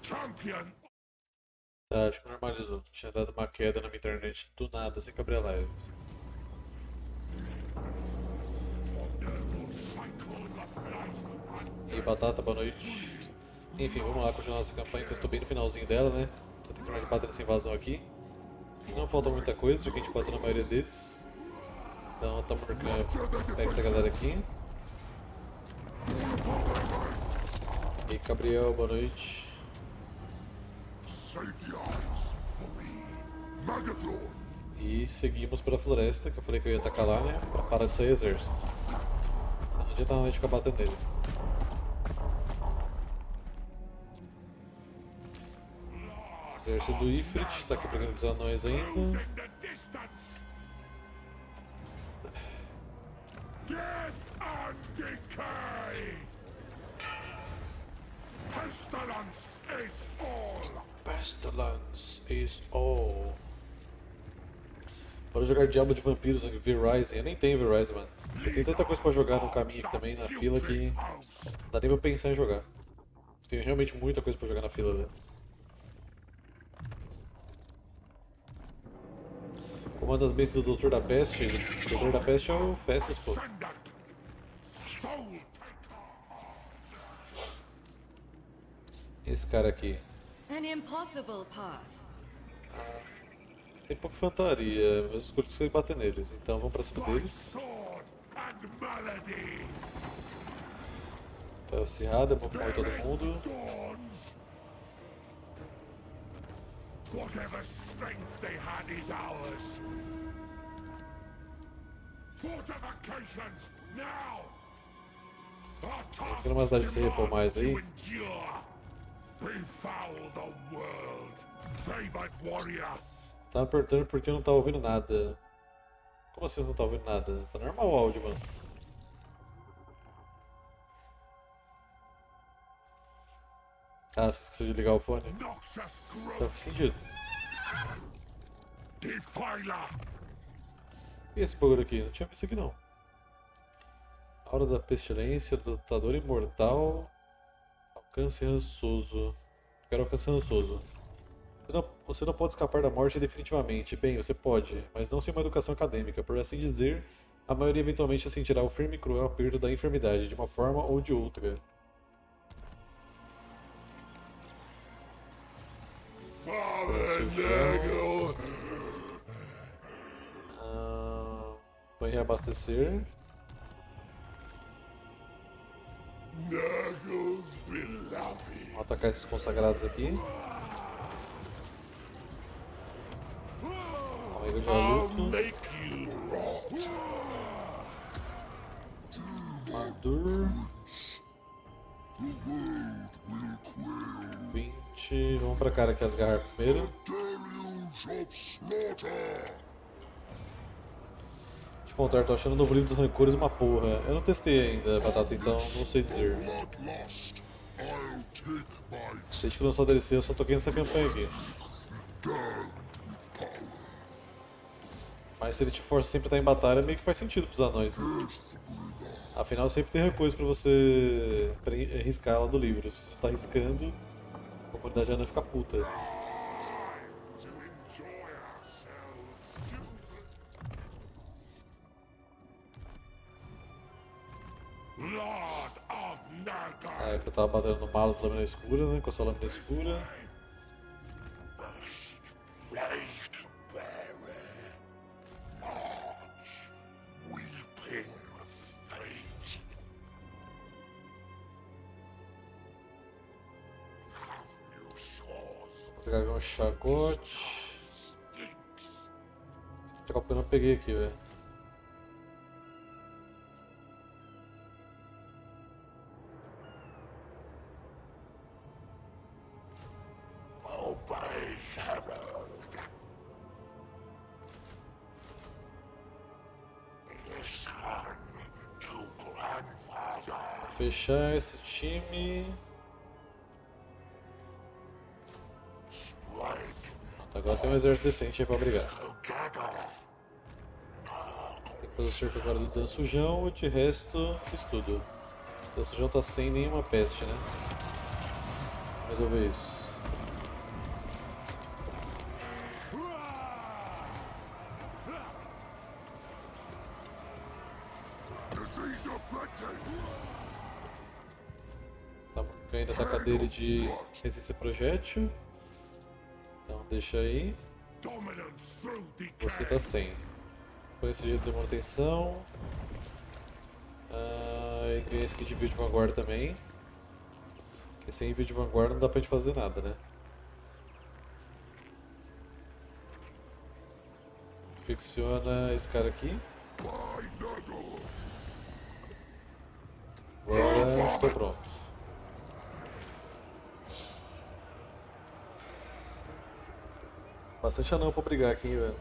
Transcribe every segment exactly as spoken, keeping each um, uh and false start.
Tá, acho que normalizou. Tinha dado uma queda na minha internet do nada, sem que abrir a live. E aí, Batata, boa noite. Enfim, vamos lá continuar essa campanha que eu estou bem no finalzinho dela, né? Vou ter que mais bater essa invasão aqui. Não falta muita coisa, já que a gente bateu na maioria deles. Então tá marcando. Pega essa galera aqui. E aí, Gabriel, boa noite. E seguimos para a floresta, que eu falei que eu ia atacar lá, né? Pra parar de sair exército. Então não adianta nada de ficar batendo neles. Exército do Ifrit, tá aqui brigando com os anões ainda. Pestilence is all. Bora jogar Diablo de Vampiros aqui, V-Rising. Eu nem tenho V-Rising, mano. Eu tenho tanta coisa pra jogar no caminho aqui também, na fila, que não dá nem pra pensar em jogar. Tenho realmente muita coisa pra jogar na fila, velho. Comanda as bases do Doutor da Peste. O Doutor da Peste é o Festus, pô. Esse cara aqui. Tem pouca infantaria, mas os escolhi foi bater neles, então vamos pra cima deles. Tá acirrada, é bom que morre todo mundo. Tem uma cidade pra você repor mais aí. Tá me perguntando porque eu não tava ouvindo nada. Como assim você não tá ouvindo nada? Tá normal o áudio, mano. Ah, você esqueceu de ligar o fone? Então faz sentido. E esse bagulho aqui? Não tinha visto aqui não. Aura da Pestilência, Dotador Imortal. Alcance rançoso. Quero alcance rançoso. Você não, você não pode escapar da morte definitivamente. Bem, você pode, mas não sem uma educação acadêmica. Por assim dizer, a maioria eventualmente sentirá o firme e cruel aperto da enfermidade, de uma forma ou de outra. Ah, vou reabastecer. Vamos atacar esses consagrados aqui. Amigo de luto. Madur. vinte. Vamos pra cara aqui as garras primeiro. Deixa eu contar, tô achando o novo livro dos rancores uma porra. Eu não testei ainda, Batata, então não sei dizer. Desde que lançou a D L C eu só toquei nessa campanha aqui. Mas se ele te força sempre a estar em batalha, meio que faz sentido pros anões. Né? Afinal, sempre tem recurso pra você riscar ela do livro. Se você não tá riscando, a comunidade anã fica puta. Ah, é que eu tava batendo no Malus lâmina escura, né? Com a sua lâmina escura. Vou pegar um chacote. Chacote eu não peguei aqui, velho. Fechar esse time. Agora tem um exército decente aí pra brigar. Tem que fazer cerca agora do Dansujão e de resto fiz tudo. O Dansujão tá sem nenhuma peste, né? Vamos resolver isso. Tá, ainda tá com a dele de resistência projétil. Então deixa aí. Você tá sem. Põe esse jeito de manutenção. Ah, e ganhei esse aqui de envio de vanguarda também. Porque sem envio de vanguarda não dá pra gente fazer nada, né? Ficciona esse cara aqui. Agora estou pronto. Bastante anão pra brigar aqui, velho.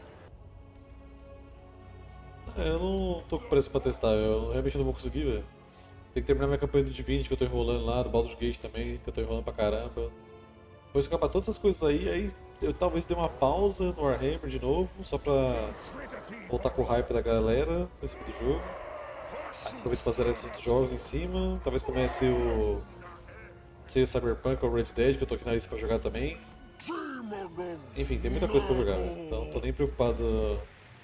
É, eu não tô com pressa pra testar, eu realmente não vou conseguir, velho. Tem que terminar minha campanha do Divinity que eu tô enrolando lá, do Baldur's Gate também, que eu tô enrolando pra caramba. Depois que acabar todas essas coisas aí, aí eu talvez dê uma pausa no Warhammer de novo, só pra voltar com o hype da galera em cima do jogo. Aproveito pra zerar esses jogos em cima, talvez comece o... sei o Cyberpunk ou o Red Dead, que eu tô aqui na lista pra jogar também. Enfim, tem muita coisa pra jogar, velho. Então não tô nem preocupado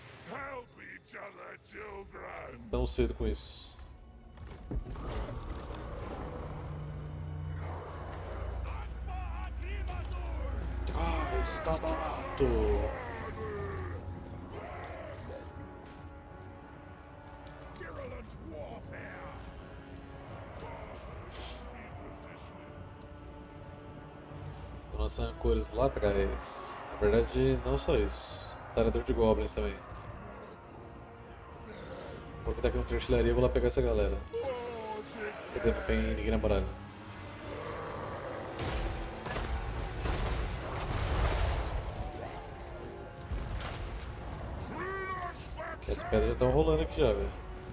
tão cedo com isso. Ah, está barato! Tô lançando cores lá atrás. Na verdade, não só isso. Tarador de Goblins também. Vou aproveitar aqui no artilharia e vou lá pegar essa galera. Quer dizer, não tem ninguém na muralha. Aqui as pedras já estão rolando aqui já, velho.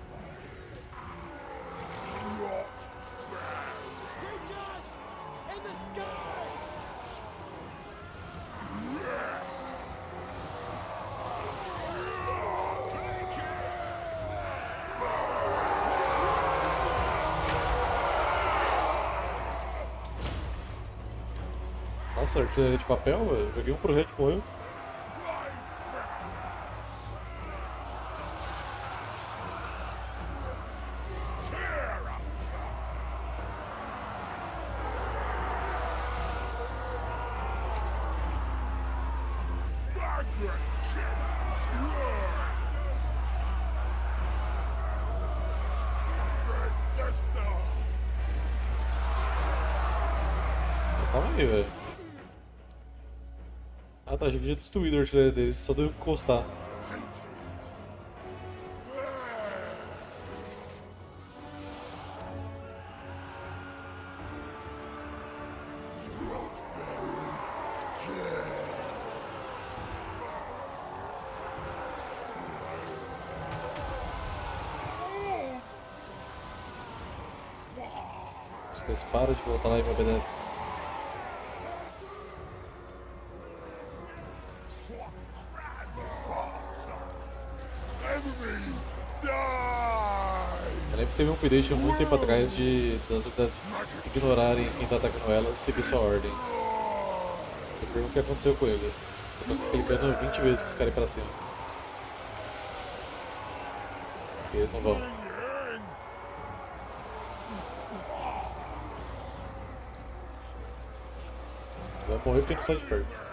Nossa, artilharia de papel, velho. Joguei um projeto e morreu. Calma aí, velho. Ah tá, achei que já destruído a artilharia deles, só deu que encostar. Vocês param de voltar lá e me obedecem. Eu lembro que teve um update há muito tempo atrás de das unidades ignorarem quem tá atacando elas e seguir sua ordem. Eu pergunto o que aconteceu com ele. Eu tô clicando vinte vezes pra os caras ir pra cima. E eles não vão. Vai morrer porque não sai de perto.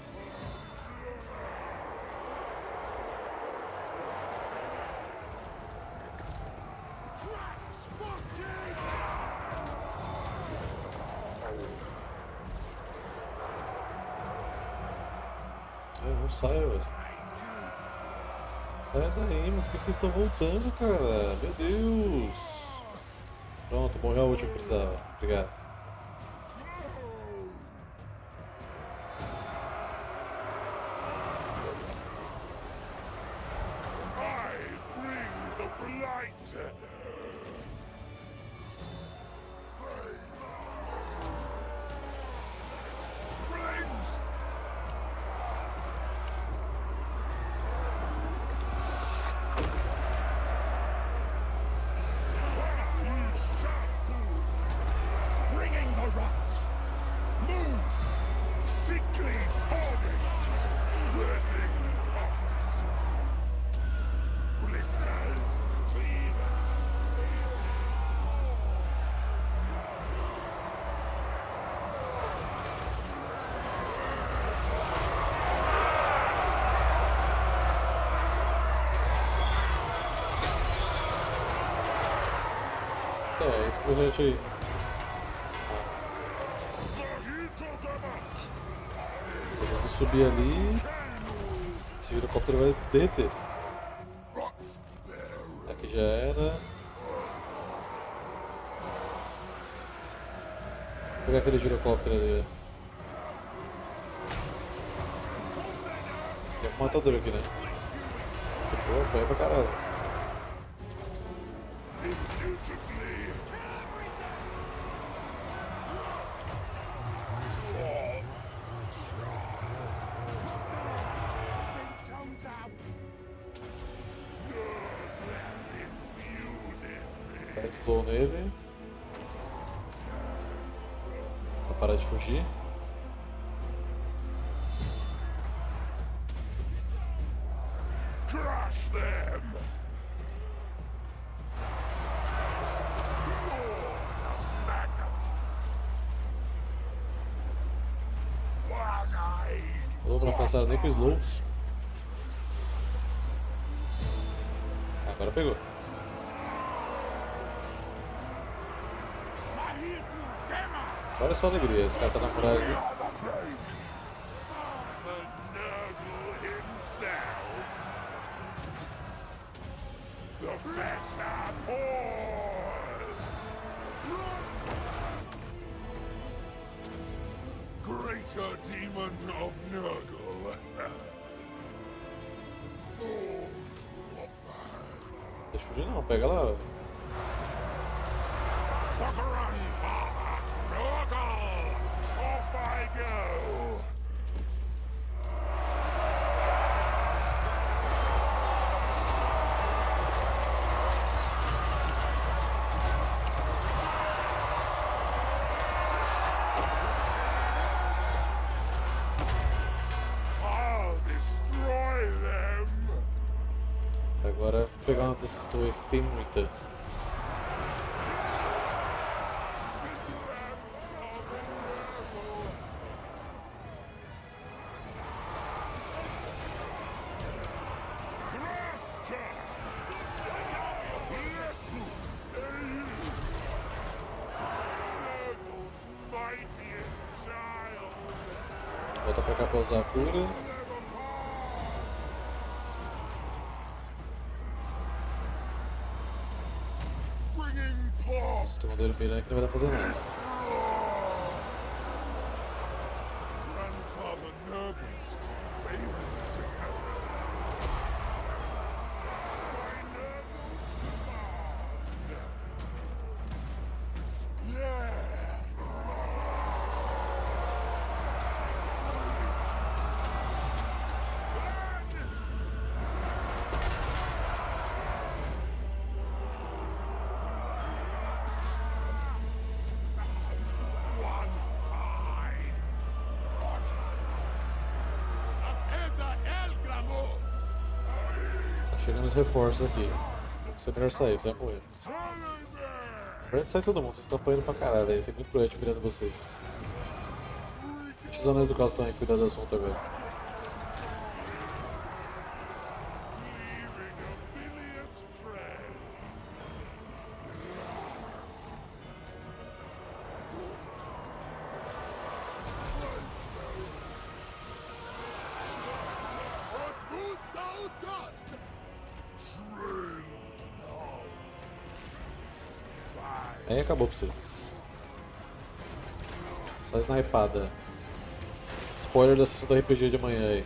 Eu não saio, velho. Sai daí, mano. Por que vocês estão voltando, cara? Meu Deus. Pronto, morreu a última que precisava. Obrigado. projétil aí. Se eu subir ali, esse girocóptero vai derreter. Aqui já era. Vou pegar aquele girocóptero ali. Tem um matador aqui, né? Pô, vai pra caralho. Dá slow nele. Vai parar de fugir. Não vou alcançar nem com o slow. Agora pegou. Olha só a alegria, esse cara tá na muralha ali. Greater demon of Nurgle. Deixa eu fugir não, pega lá. Fuck a run, father! Nurgle! Off I go! I'll destroy them! Agora vou pegar uma dessas torres que tem muita. Volta pra cá pra usar a cura. Estou dele mirando que não vai dar pra fazer nada. Grandfather Nurgle's favorite. Yeah. Tá chegando os reforços aqui. Você é melhor sair, você vai morrer. Na verdade sai todo mundo, vocês estão apanhando pra caralho aí, tem muito projétil mirando vocês. Deixa os anões do caso também cuidar do assunto agora. Aí acabou pra vocês. Só snipada. Spoiler da sessão do R P G de amanhã aí.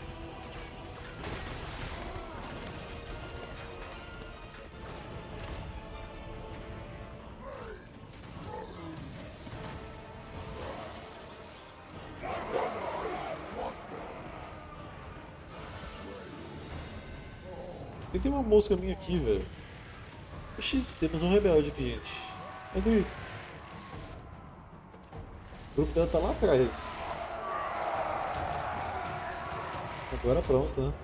E tem uma mosca minha aqui, velho. Oxi, temos um rebelde aqui, gente. Mas aí, o grupo dela tá lá atrás. Agora pronto, né?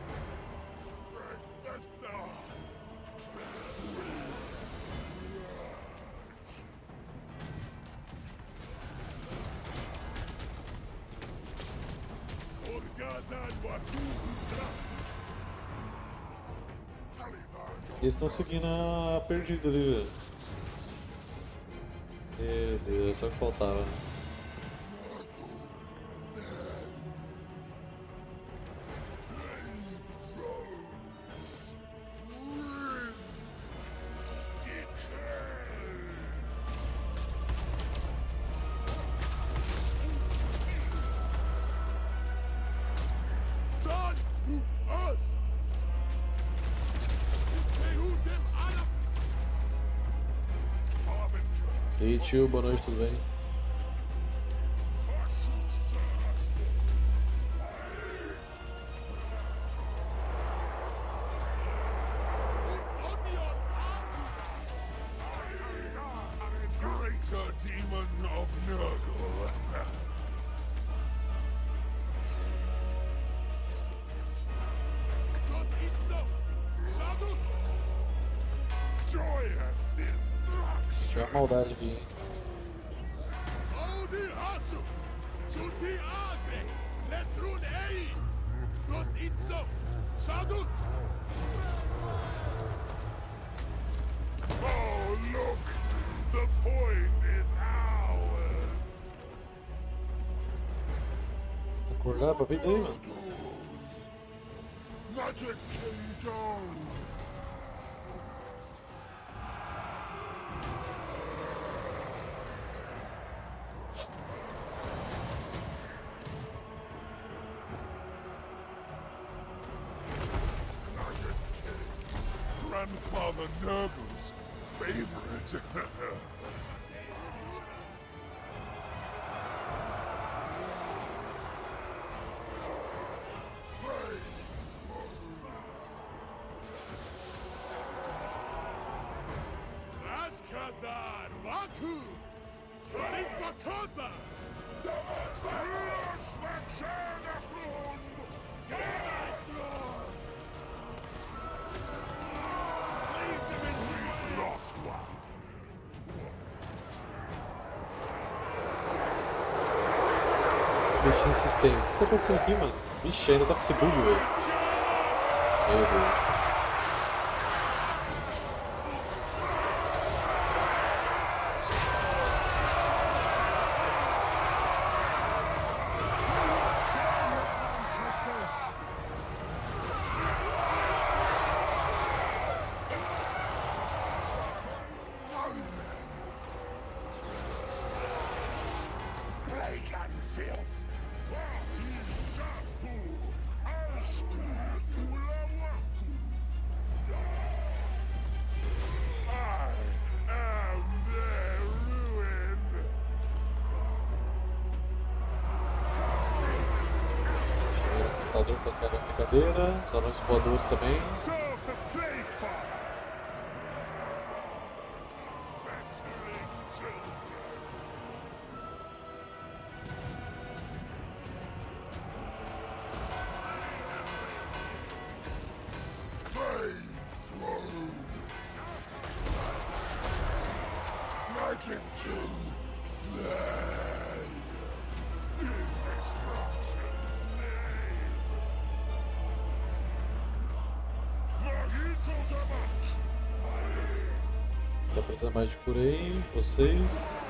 Eles estão seguindo a perdida ali, velho. Meu Deus, só o que faltava. Son who us! They who them Anna! Harbinger! E aí, tio, boa noite, tudo bem? Greater demon of Nurgle. Does it so? Shadow? Joyous destruction. Tinha uma maldade aqui, hein? Audi Hasu. Chuti Agre. Letrun Ei. Does it so? Shadow? Oh, look! The point is ours! Acordar pra vida aí, mano. Magic Kingdom! Magic King! Grandfather Nurgle's favorite! Ashkazan, Baku, Karinbakaza, Rushvachanaflun, Gelasglor. Leave them in peace. Lost one. Mexer em sistema. O que tá acontecendo aqui, mano? Vixe, ainda tá com esse bug, velho. Meu Deus. Plague and filth. Wahishapu, Ashku, Ulawaku. I am their ruin. Computador pra estragar a brincadeira. Os anões voadores também. Serve the plague fire. Festering children. Plague thrones. Magic King slay. In destruction's name. Mojito Damak. Tá precisando mais de cura aí, vocês.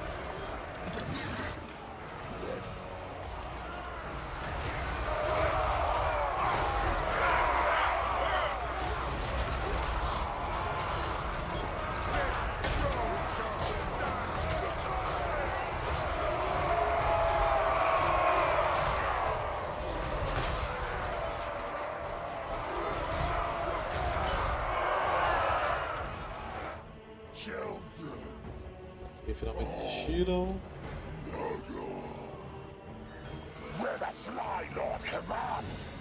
Children. E finalmente desistiram. Where the Fly Lord commands.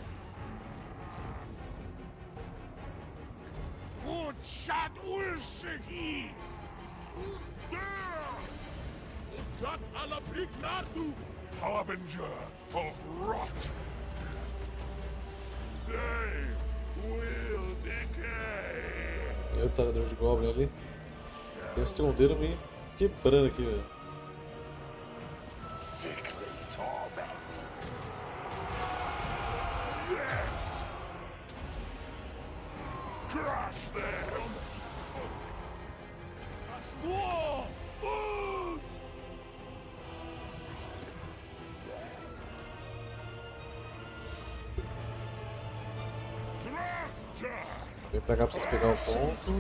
Und Schad Ulshigit. There! Gat alla Brignatu. Harbinger of rot. They will decay. E o tarador de Goblin ali. Eles esconderam me quebrando aqui, velho. Sickly torment. Yes. Crush them. War. Vem pra cá pra vocês pegar o ponto.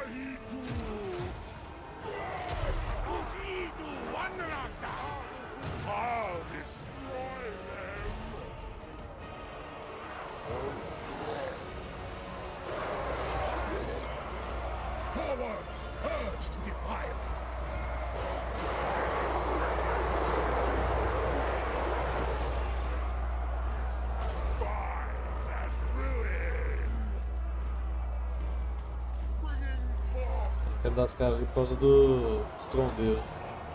Forward, urge to defile. Quero dar as caras ali por causa do estrondeiro.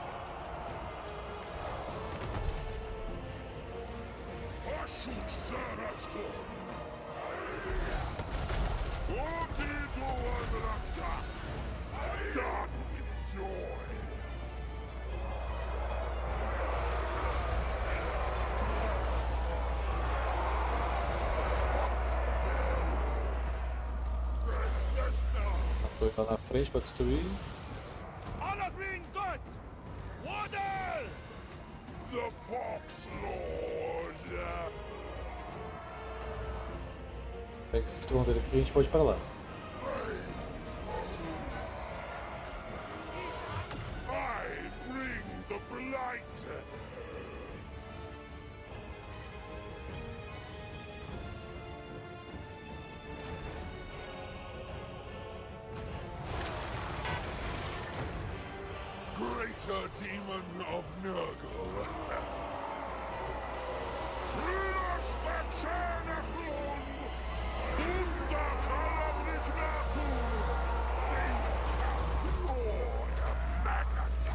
Foi lá na frente para destruir. The Pox Lord. Pega esse estrondeiro aqui que a gente pode ir para lá. I bring the blight. Greater demon of Nurgle. Trilas Faxanachun! Unda Kalabrignatur! Lord Maggots!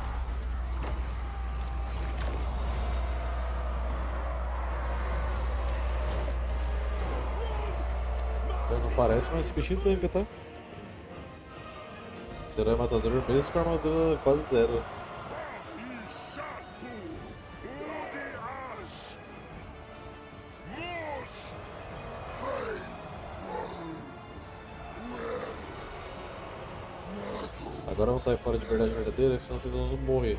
Não parece, mas esse bichinho tanca, tá? Será matador mesmo com a armadura quase zero. Agora vamos sair fora de verdade verdadeira, senão vocês vão morrer.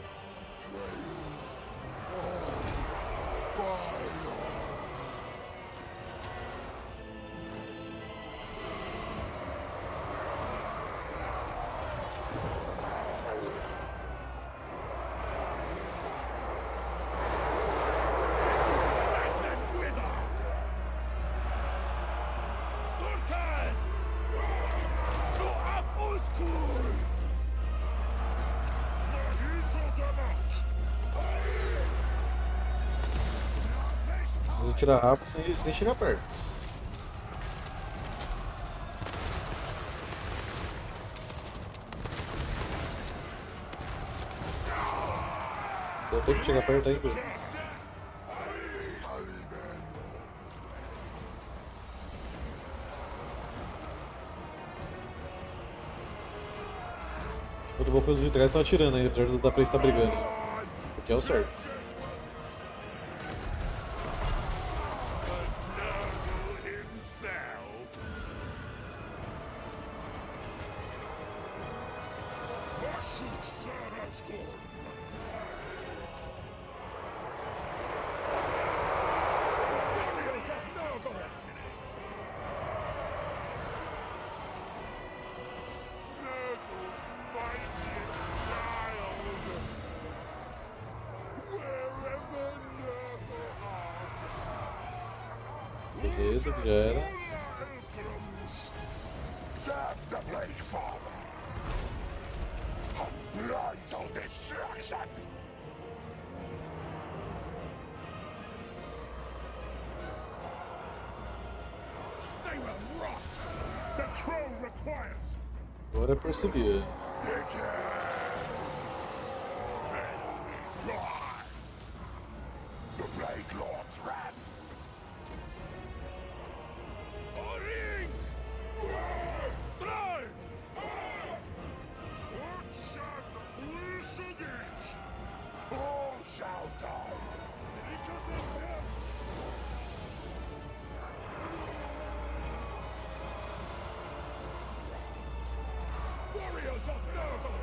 Preciso tirar rápido e eles nem chegar perto. Eu tenho que chegar perto ainda. Muito bom que os de trás estão atirando aí, apesar do da frente estar brigando. O que é o certo. Beleza, que já era. Serve the Blade Father. Unbridled destruction. They will rot. The throne requires. Agora é perseguir. The Blade Lord's wrath. All shall die. Warriors of Nurgle!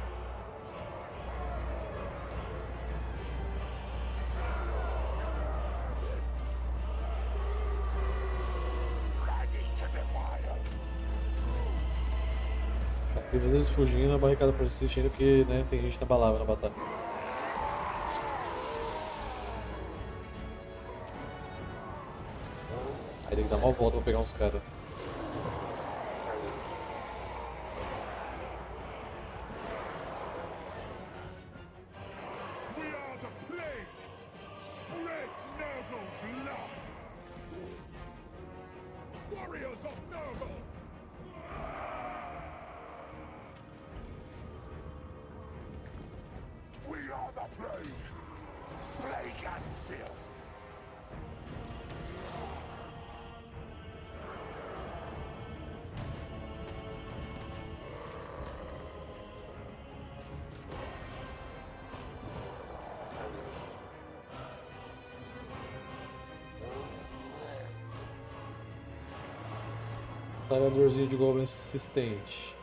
Ready to defile. E às vezes fugindo, a barricada persistindo que né, tem gente na balada na batalha. Aí tem que dar uma volta pra pegar uns caras. We are the plague. Spread Nurgle's love. Warriors of Nurgle. We are the plague. Plague and filth. Talhadorzinho de goblin assistente.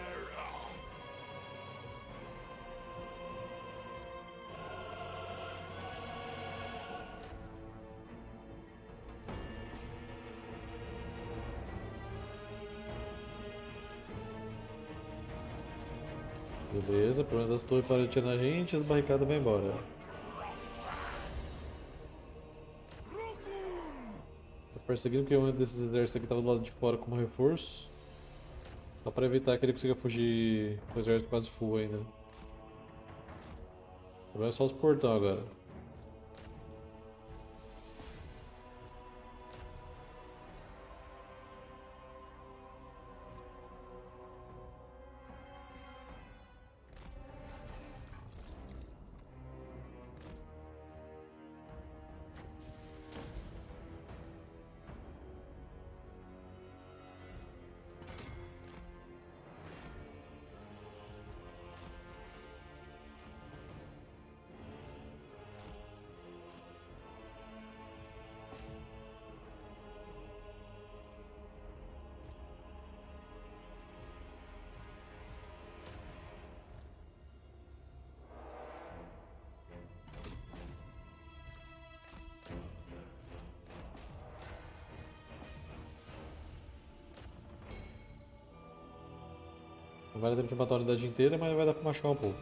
Beleza, pelo menos as torres param de atirar na gente e as barricadas vão embora. Tô perseguindo porque um desses exércitos aqui estava do lado de fora como reforço. Só para evitar que ele consiga fugir com o exército quase full ainda. O problema é só os portão agora. Não vai dar tempo de matar a unidade inteira, mas vai dar pra machucar um pouco.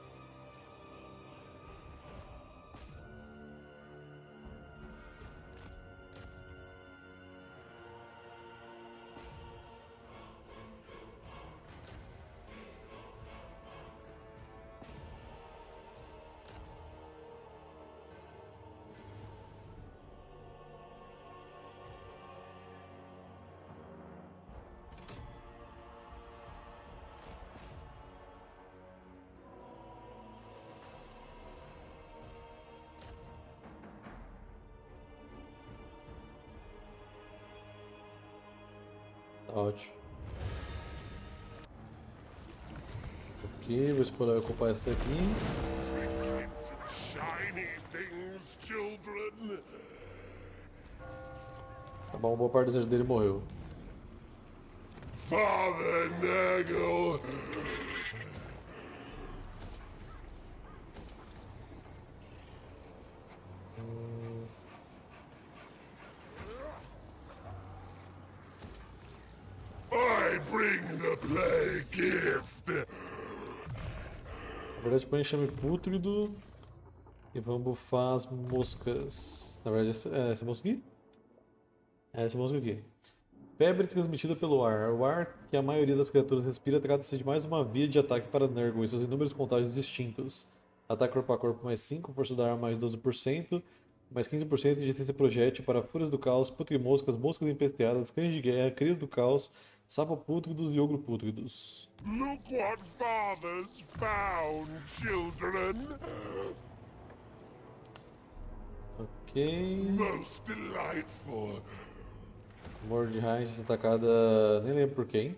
Tá ótimo. Ok, vou explorar e ocupar esse daqui. Trinkets and shiny things, children. Tá bom, boa parte do exército dele morreu. Father Nurgle. I bring the plague gift. Na verdade, põe enxame pútrido e vamos bufar as moscas. Na verdade, essa, é essa mosca aqui? É essa mosca aqui. Febre transmitida pelo ar. O ar que a maioria das criaturas respira trata-se de mais uma via de ataque para Nurgle e seus inúmeros contágios distintos. Ataque corpo a corpo mais cinco, força da arma mais doze por cento, mais quinze por cento de resistência projétil para fúrias do caos, putrimoscas, moscas empesteadas, cães de guerra, crias do caos, sapo pútridos e ogro pútridos. Look what father's found, children. Ok. Most delightful. Mordheim atacada, nem lembro por quem.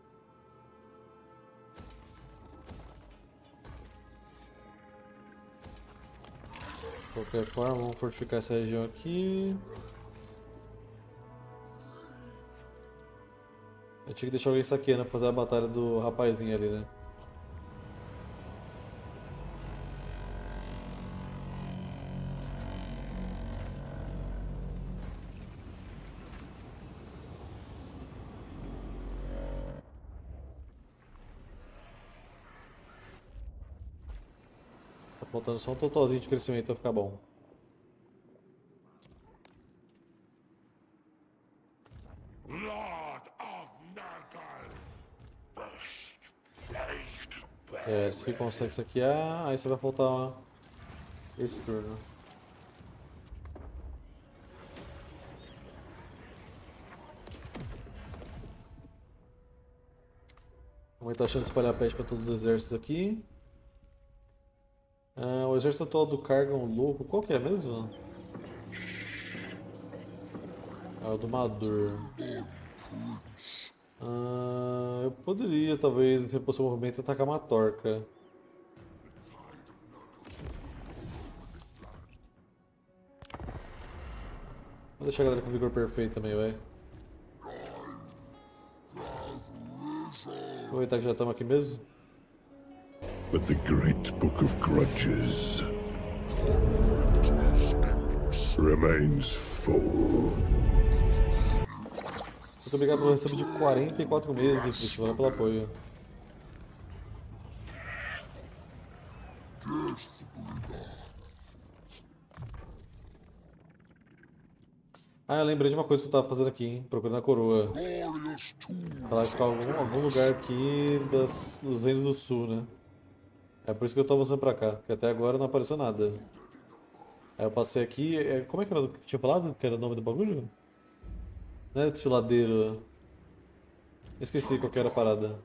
De qualquer forma, vamos fortificar essa região aqui. Eu tinha que deixar alguém saqueando pra fazer a batalha do rapazinho ali, né? Botando só um totalzinho de crescimento vai ficar bom. Lord of Nurgle. É, se você consegue saquear, aí você vai faltar esse turno. Vamos aumentar a chance de espalhar peste para todos os exércitos aqui. Ah, o exército atual do Kargan louco, qual que é mesmo? É o do Madur. Ah, eu poderia talvez repor seu movimento e atacar uma torca. Vou deixar a galera com vigor perfeito também, vai. Aproveitar que já estamos aqui mesmo. But the great book of grudges remains full. Muito obrigado pelo recebo de quarenta e quatro meses, Triste. Valeu pelo apoio. Ah, eu lembrei de uma coisa que eu tava fazendo aqui, hein? Procurando a coroa. Ela fica em algum, algum lugar aqui das, dos Reinos do Sul, né? É por isso que eu tô avançando pra cá, porque até agora não apareceu nada. Aí eu passei aqui. É, como é que era o que eu tinha falado? Que era o nome do bagulho? Não era desfiladeiro. Esqueci qual que era a parada.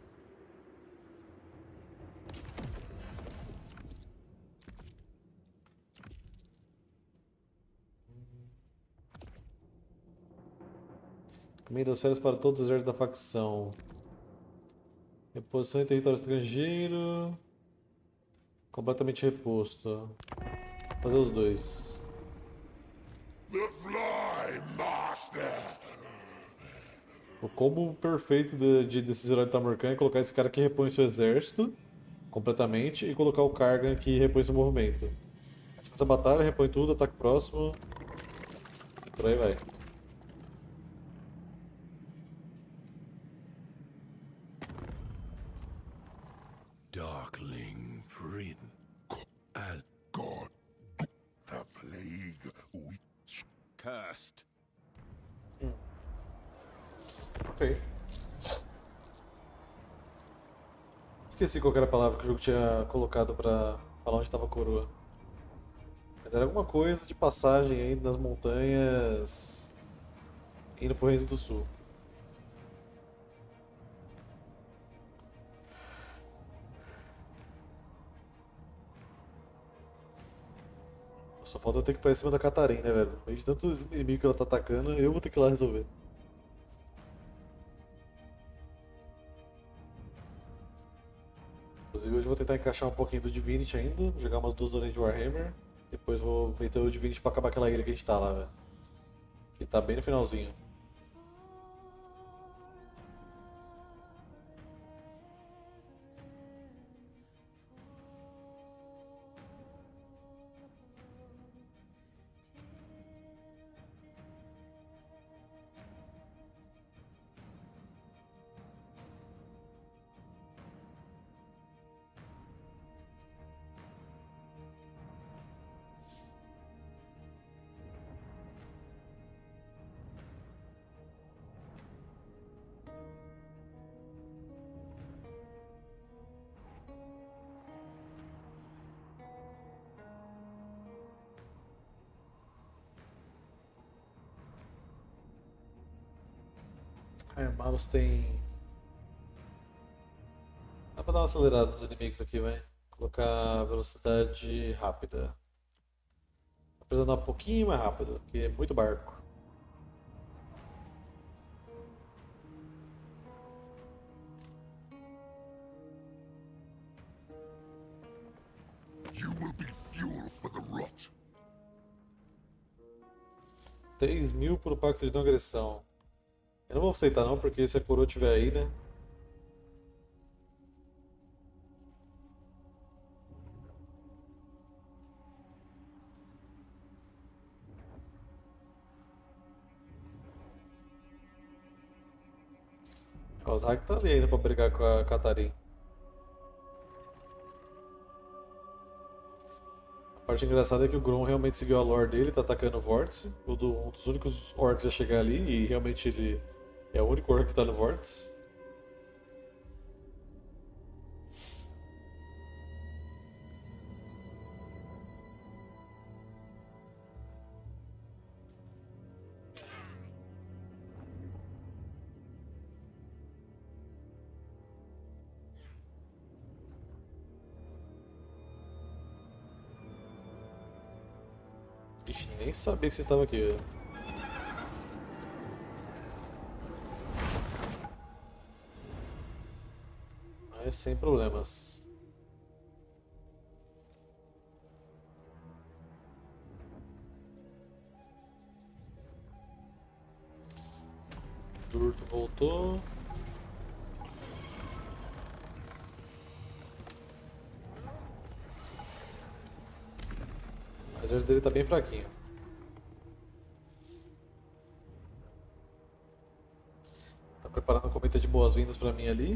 Caminho das férias para todos os exércitos da facção. Reposição em território estrangeiro. Completamente reposto. Vou fazer os dois. The Fly Master. O combo perfeito de, de, desses heróis do Tamurkhan é colocar esse cara que repõe seu exército completamente e colocar o Kargan que repõe seu movimento. Você faz a batalha, repõe tudo, ataque próximo. Por aí vai. Darkling Friend. As God, the plague witch cursed. Ok. Esqueci qual era a palavra que o jogo tinha colocado pra falar onde estava a coroa. Mas era alguma coisa de passagem aí nas montanhas indo pro Reino do Sul. Só falta eu ter que ir pra cima da Catarina, né, velho? No meio de tantos inimigos que ela tá atacando, eu vou ter que ir lá resolver. Inclusive hoje eu vou tentar encaixar um pouquinho do Divinity ainda, jogar umas duas horas de Warhammer. Depois vou meter o Divinity pra acabar aquela ilha que a gente tá lá, velho. Que tá bem no finalzinho. Armados tem. Dá pra dar uma acelerada nos inimigos aqui, vai. Colocar velocidade rápida. Tá precisando dar um pouquinho mais rápido, porque é muito barco. You will be fuel for the rot. três mil pro pacto de não agressão. Eu não vou aceitar não, porque se a coroa estiver aí, né? O Zag tá ali ainda pra brigar com a Catarina. parte engraçada é que o Grom realmente seguiu a lore dele, tá atacando o Vórtice, um dos únicos orcs a chegar ali, e realmente ele é o único orc que tá no Vórtice. Ixi, nem sabia que vocês estavam aqui. Mas sem problemas. Durto voltou. O exército dele tá bem fraquinho. Tá preparando um comitê de boas-vindas pra mim ali.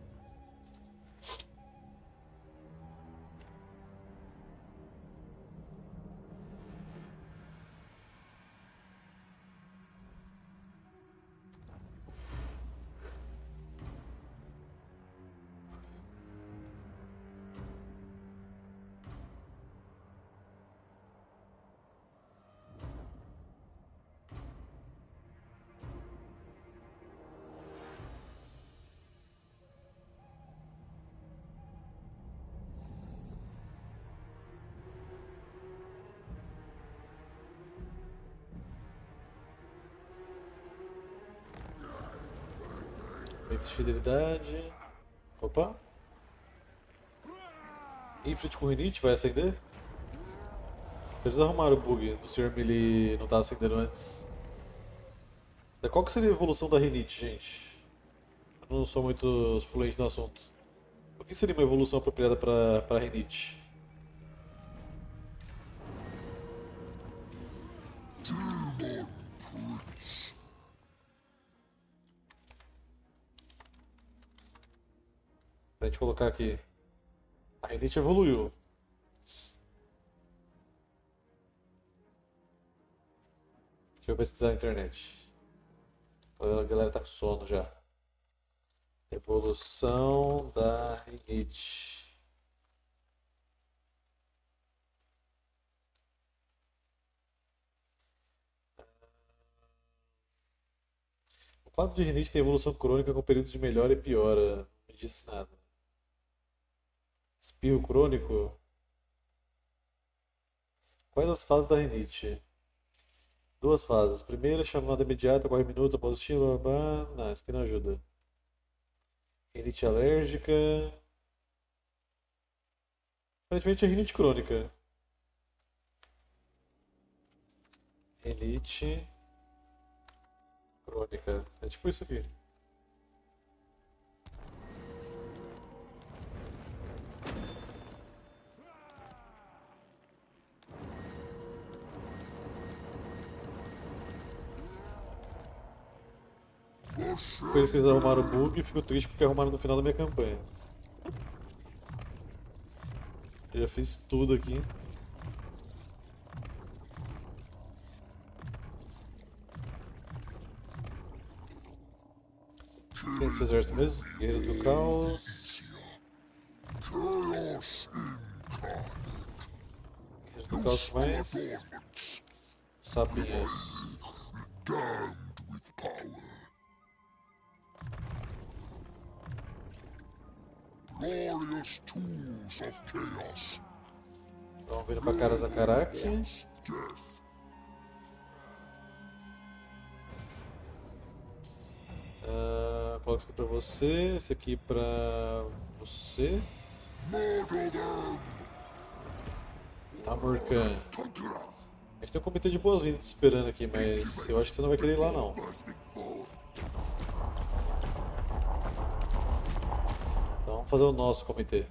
Feito de fidelidade. Opa. Infrit com Rinite vai acender? Eles arrumaram o bug do senhor Melee não estar acendendo antes. Qual que seria a evolução da Rinite, gente? Eu não sou muito fluente no assunto. O que seria uma evolução apropriada para para Rinite? Pra gente colocar aqui. A Rinite evoluiu. Deixa eu pesquisar na internet. A galera tá com sono já. Evolução da Rinite. O quadro de Rinite tem evolução crônica com períodos de melhora e piora. Não me disse nada. Espirro crônico. Quais as fases da Rinite? Duas fases. Primeira, chamada imediata, corre minutos após o estilo. Não, isso aqui não ajuda. Rinite alérgica. Aparentemente é rinite crônica. Rinite crônica. É tipo isso aqui. Feliz que eles arrumaram o bug e fico triste porque arrumaram no final da minha campanha. Eu já fiz tudo aqui. Quem é esse exército mesmo? Guerreiros do Caos. Guerreiros do Caos que mais? Sapinhas. Glorious tools of chaos. Vamos vir pra Karazakarak. Uh, coloco isso aqui pra você, esse aqui pra você. Amurkan. A gente tem um comitê de boas-vindas esperando aqui, mas eu acho que você não vai querer ir lá não. Então vamos fazer o nosso comitê.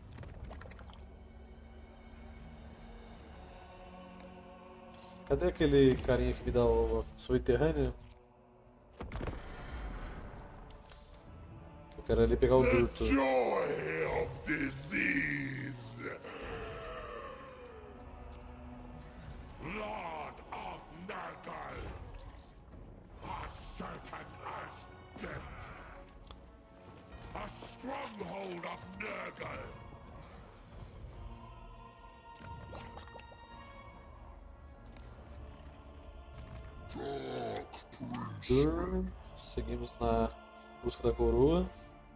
Cadê aquele carinha que me dá o subterrâneo? Eu quero ali pegar o Durto. Joy of disease. of Nurgle! Dark Prince. Dur. Seguimos na busca da coroa.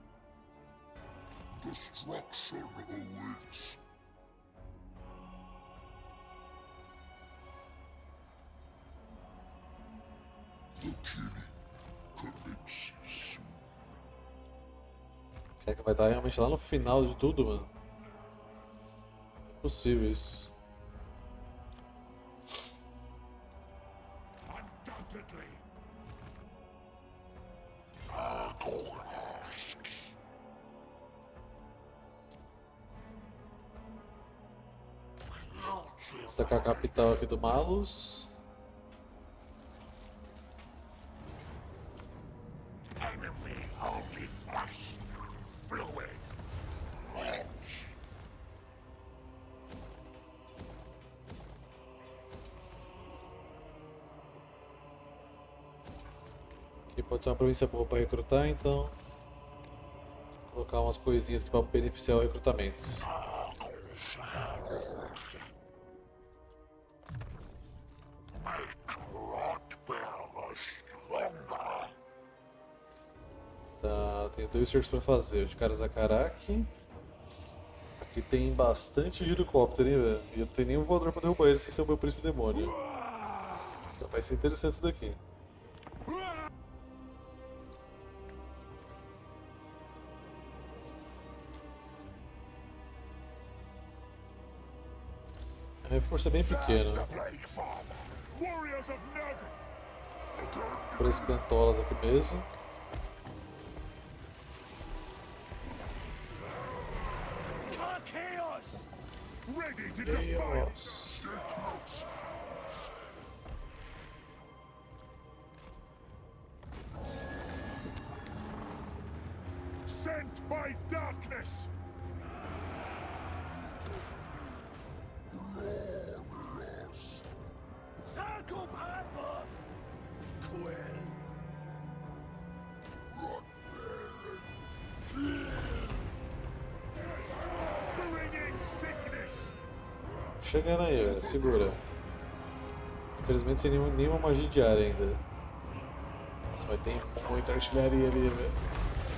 Destruction awaits. The killing commences soon. Quer que vai estar realmente lá no final de tudo, mano? Impossível isso. Undoubtedly. Atacar a capital aqui do Malus. Enemy only flesh. Fluid. Aqui pode ser uma província boa para recrutar, então vou colocar umas coisinhas aqui para beneficiar o recrutamento. Tá, tem dois cercos para fazer, o de Karazakarak. Aqui tem bastante girocóptero, hein, velho? E eu não tenho nenhum voador para derrubar ele sem ser o meu príncipe demônio. Então vai ser interessante isso daqui. A reforço é bem pequeno. Warriors of Nurgle. Por esse cantolas aqui mesmo. Chaos. Ready to defy. Nossa. Sent by darkness. Glorious. Circle Purple. Quill. Bringing sickness. Chegando aí, velho. Segura. Infelizmente sem nenhuma, nenhuma magia de área ainda. Nossa, mas tem muita artilharia ali, velho.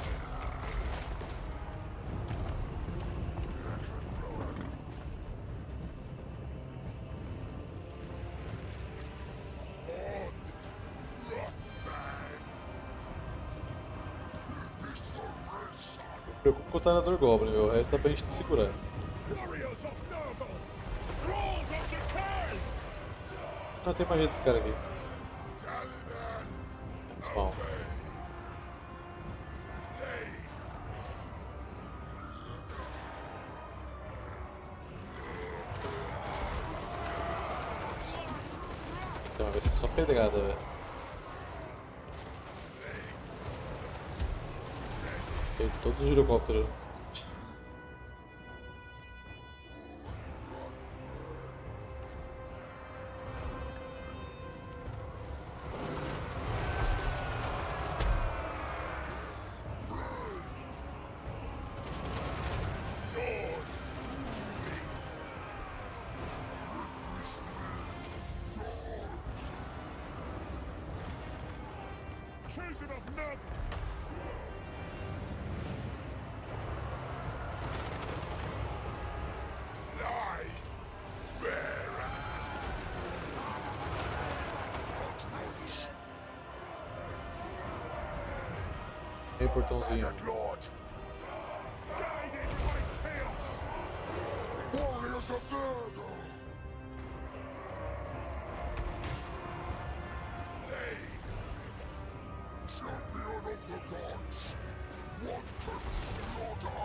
Me preocupo com o Tarador Goblin, meu. O resto dá pra gente segurar. Warriors of Nurgle. Thralls of Decay. Não tem magia desse cara aqui. Taliban. Menos mal. Então vai ser só pedrada, velho. Tem todos os girocópteros. Swords. Chosen of Nurgle. Fly, bearer. Utmost. Ei, portãozinho. Lord. Guided by chaos. Warriors of Nurgle. Blade. Champion of the gods. Wanton slaughter.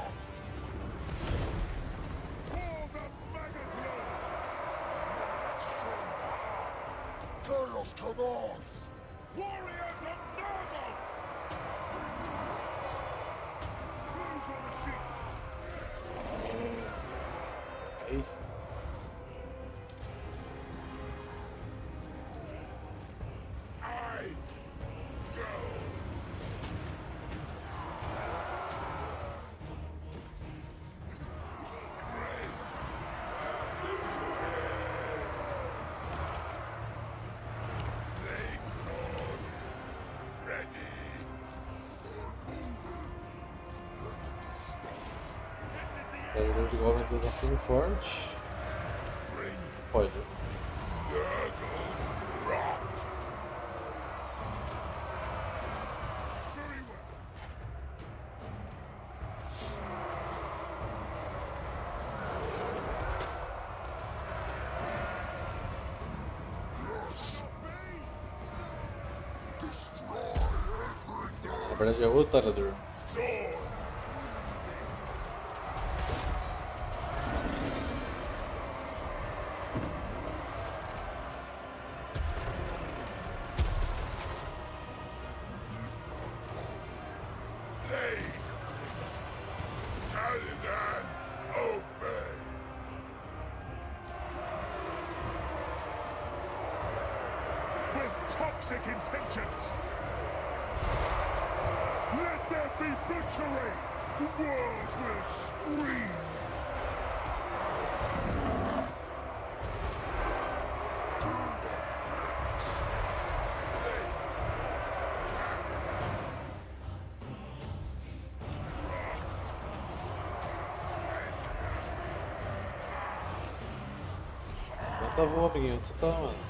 For the Magathron. Chaos commands. Warriors of Nurgle. Who's on the ship? Aí. I know. Carregador de Goblin tá firme e forte. Pode. Na verdade é outro tarador. Toxic intentions. Let there be butchery. The world will scream. Não tá bom, amiguinho. Onde você tá, mano?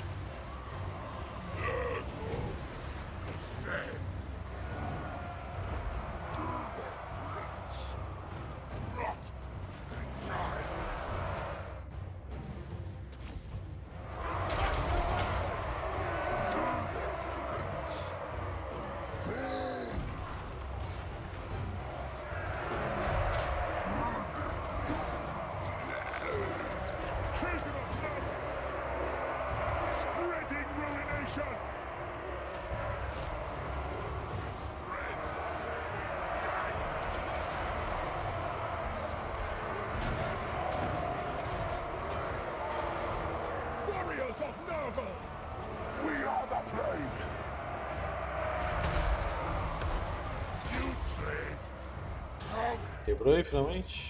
Spreading ruination. Warriors of Nurgle, we are the plague. Putrid. Come. Quebrou aí finalmente?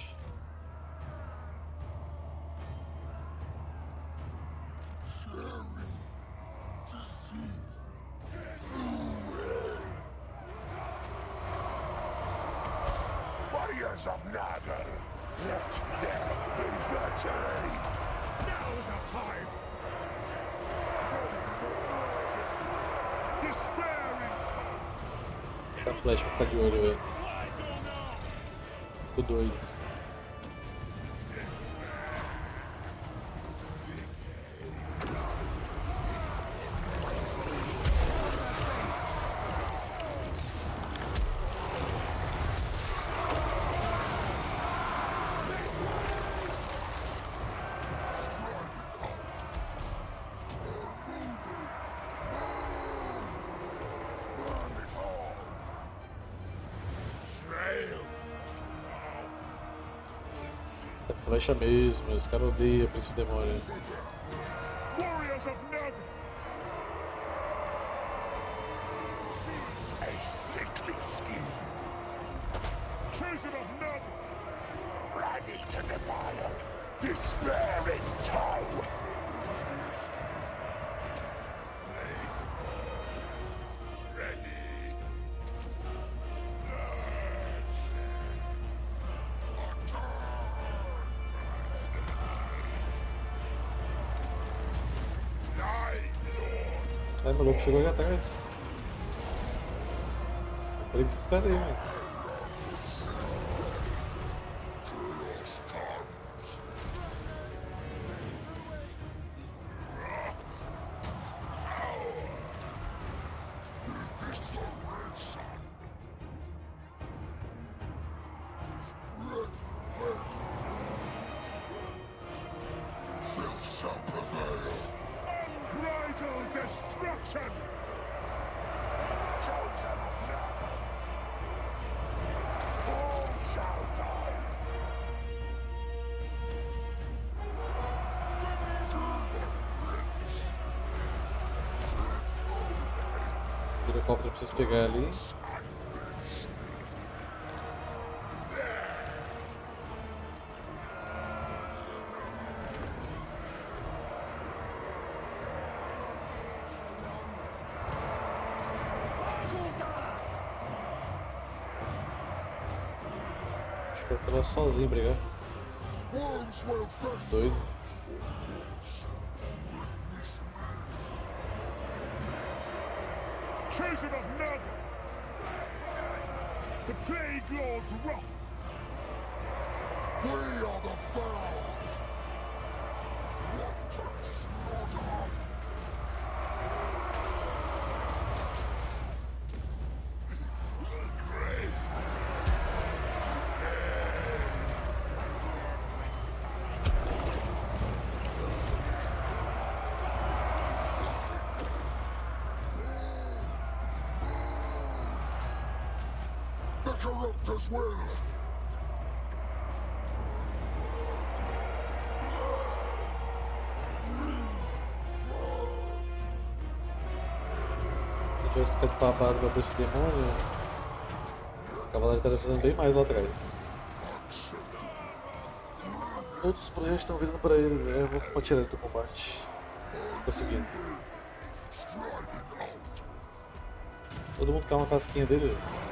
Warriors of Nurgle, let there be butchery. Now is our time. Despair in Tá flash pra ficar de olho, velho. Fico doido. É flecha mesmo, esse cara odeia Príncipe Demônio. Warriors of Nurgle. A sickly scheme. Chosen of Nurgle. Ready to defile. Despair in tow. Ready. Ai, maluco, chegou aqui atrás. Peraí que vocês caras aí, mano. Unbridled destruction! Chosen of Nurgle! All shall die! O girocóptero pra vocês pegar ali. Acho que eu fui lá sozinho brigar. Wounds will fade. Doido. Chosen of Nurgle! The Plague Lord's wrath! We are the foul. Wanton slaughter. The Corruptor's will. Se eu tivesse ficado papado pra esse demônio, o cavaleiro estaria fazendo bem mais lá atrás. Todos os projetos estão vindo pra ele, né? Eu vou tirar ele do combate. Conseguindo. Todo mundo quer uma casquinha dele.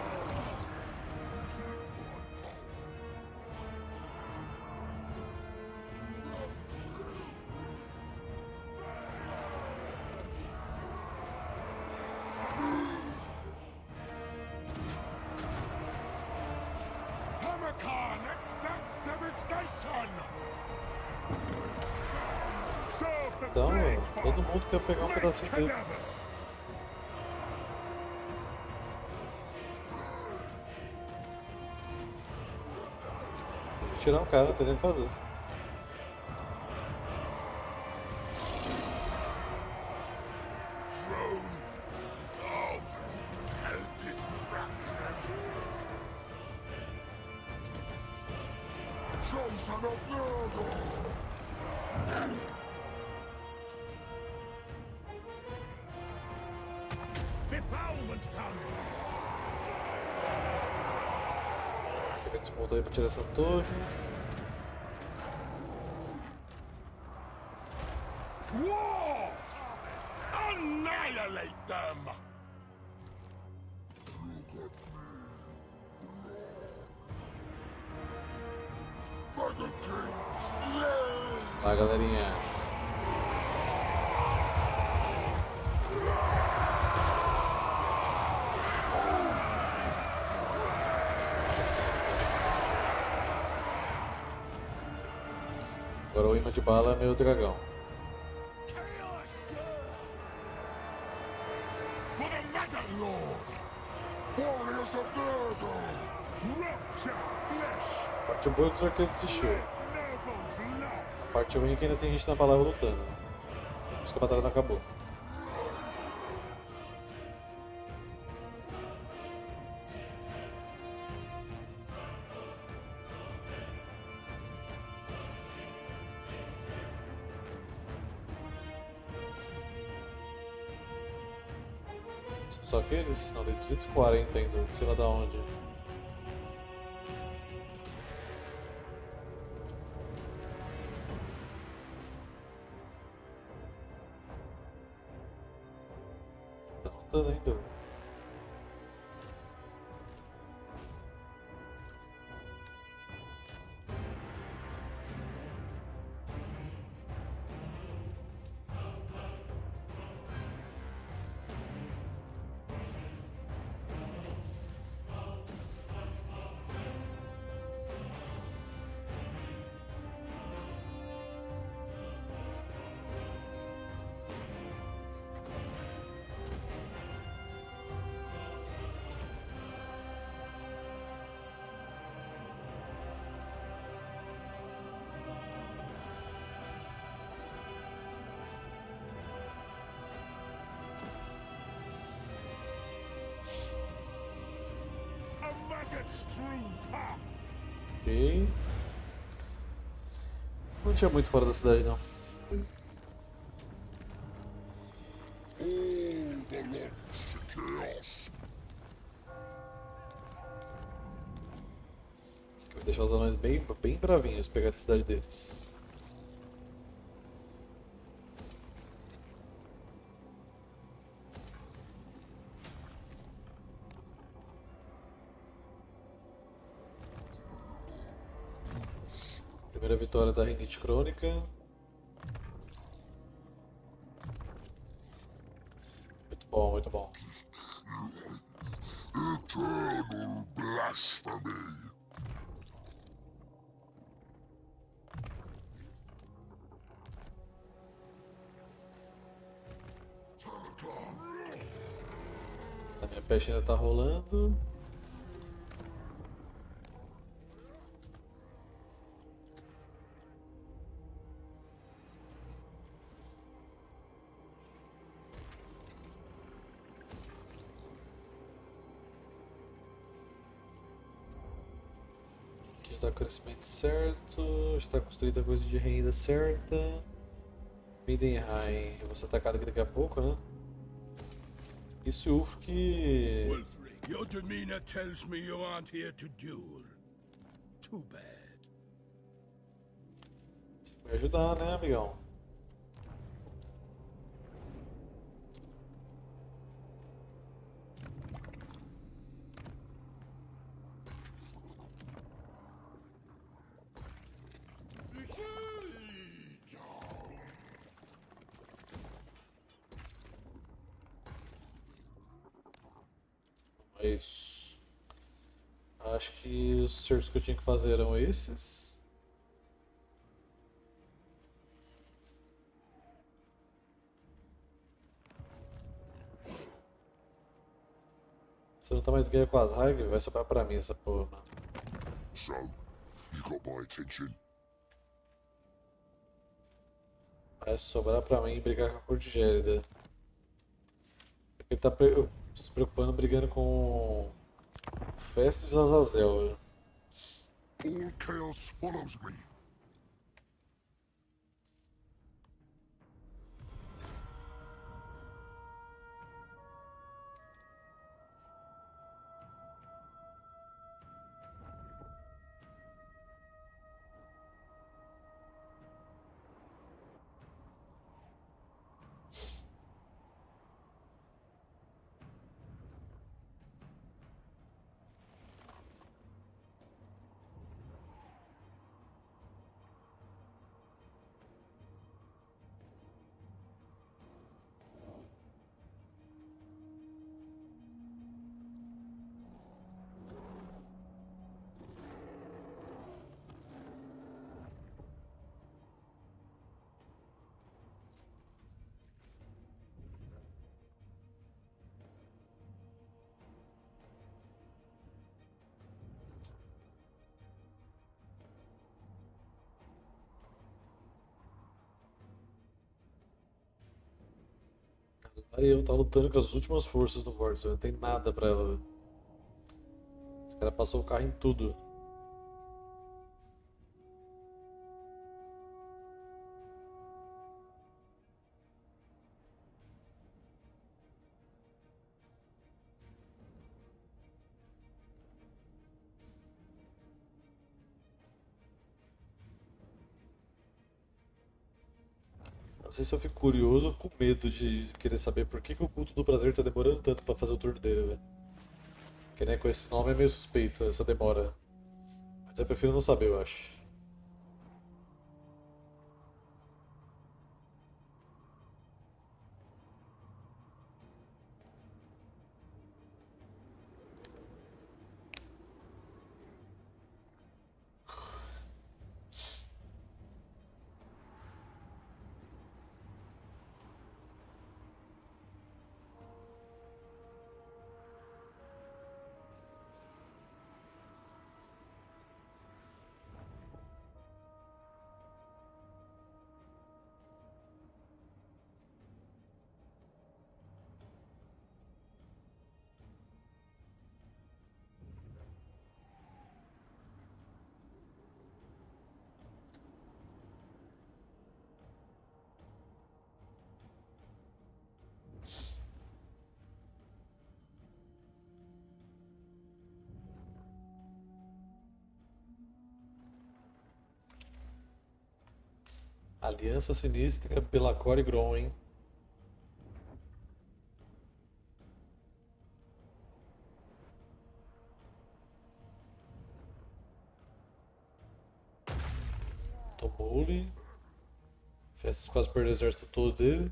Tamarkan expects devastation! Serve the Então, Plague todo mundo quer pegar um pedacinho dele. cadavers! Tirar um cara, não tem nem o que fazer. Chosen of Nurgle. Befoulment comes! Pegar esse ponto aí pra tirar essa torre. War! Annihilate them! By the King slain. Vai, galerinha. Agora o imã de bala é meu dragão. For the Mother Lord! Warriors of Nurgle. Rupture flesh! A parte boa é que os arqueiros desistiram. Nurgle's love! A parte ruim é que ainda tem gente na palavra lutando. Por isso que a batalha não acabou. Só aqueles? Não, tem duzentos e quarenta ainda, sei lá da onde. Tá lutando ainda. A maggot-strewn path! Ok. Não tinha muito fora da cidade, não. All belongs to chaos. Isso aqui vai deixar os anões bem, bem bravinhos pegar essa cidade deles. Primeira vitória da Rinite Crônica. Muito bom, muito bom. Eternal blasphemy! A minha peste ainda tá rolando. Aqui já tá com o crescimento certo, já tá construída a coisa de renda certa. Midenheim, eu vou ser atacado aqui daqui a pouco, né? Isso Ulf que... Wulfric, your demeanor tells me you aren't here to duel. Too bad. me ajudar, né, amigão? Mas acho que os certos que eu tinha que fazer eram esses. Você não tá mais ganhando com as raigas, vai sobrar pra mim essa porra, mano. So, you got my attention. Vai sobrar pra mim brigar com a Corte Gélida. Ele tá pre- se preocupando brigando com o Festus e o Azazel. Velho. All chaos follows me. Aí eu tá lutando com as últimas forças do Vortex, não tem nada pra ela. Velho. Esse cara passou o carro em tudo. Não sei se eu fico curioso ou com medo de querer saber por que, que o culto do prazer tá demorando tanto pra fazer o turno dele, velho. Porque né, com esse nome é meio suspeito essa demora. Mas eu prefiro não saber, eu acho. Aliança Sinistra, Belacor e Grom, hein? Tomou-lhe. Festus quase perdeu o exército todo dele.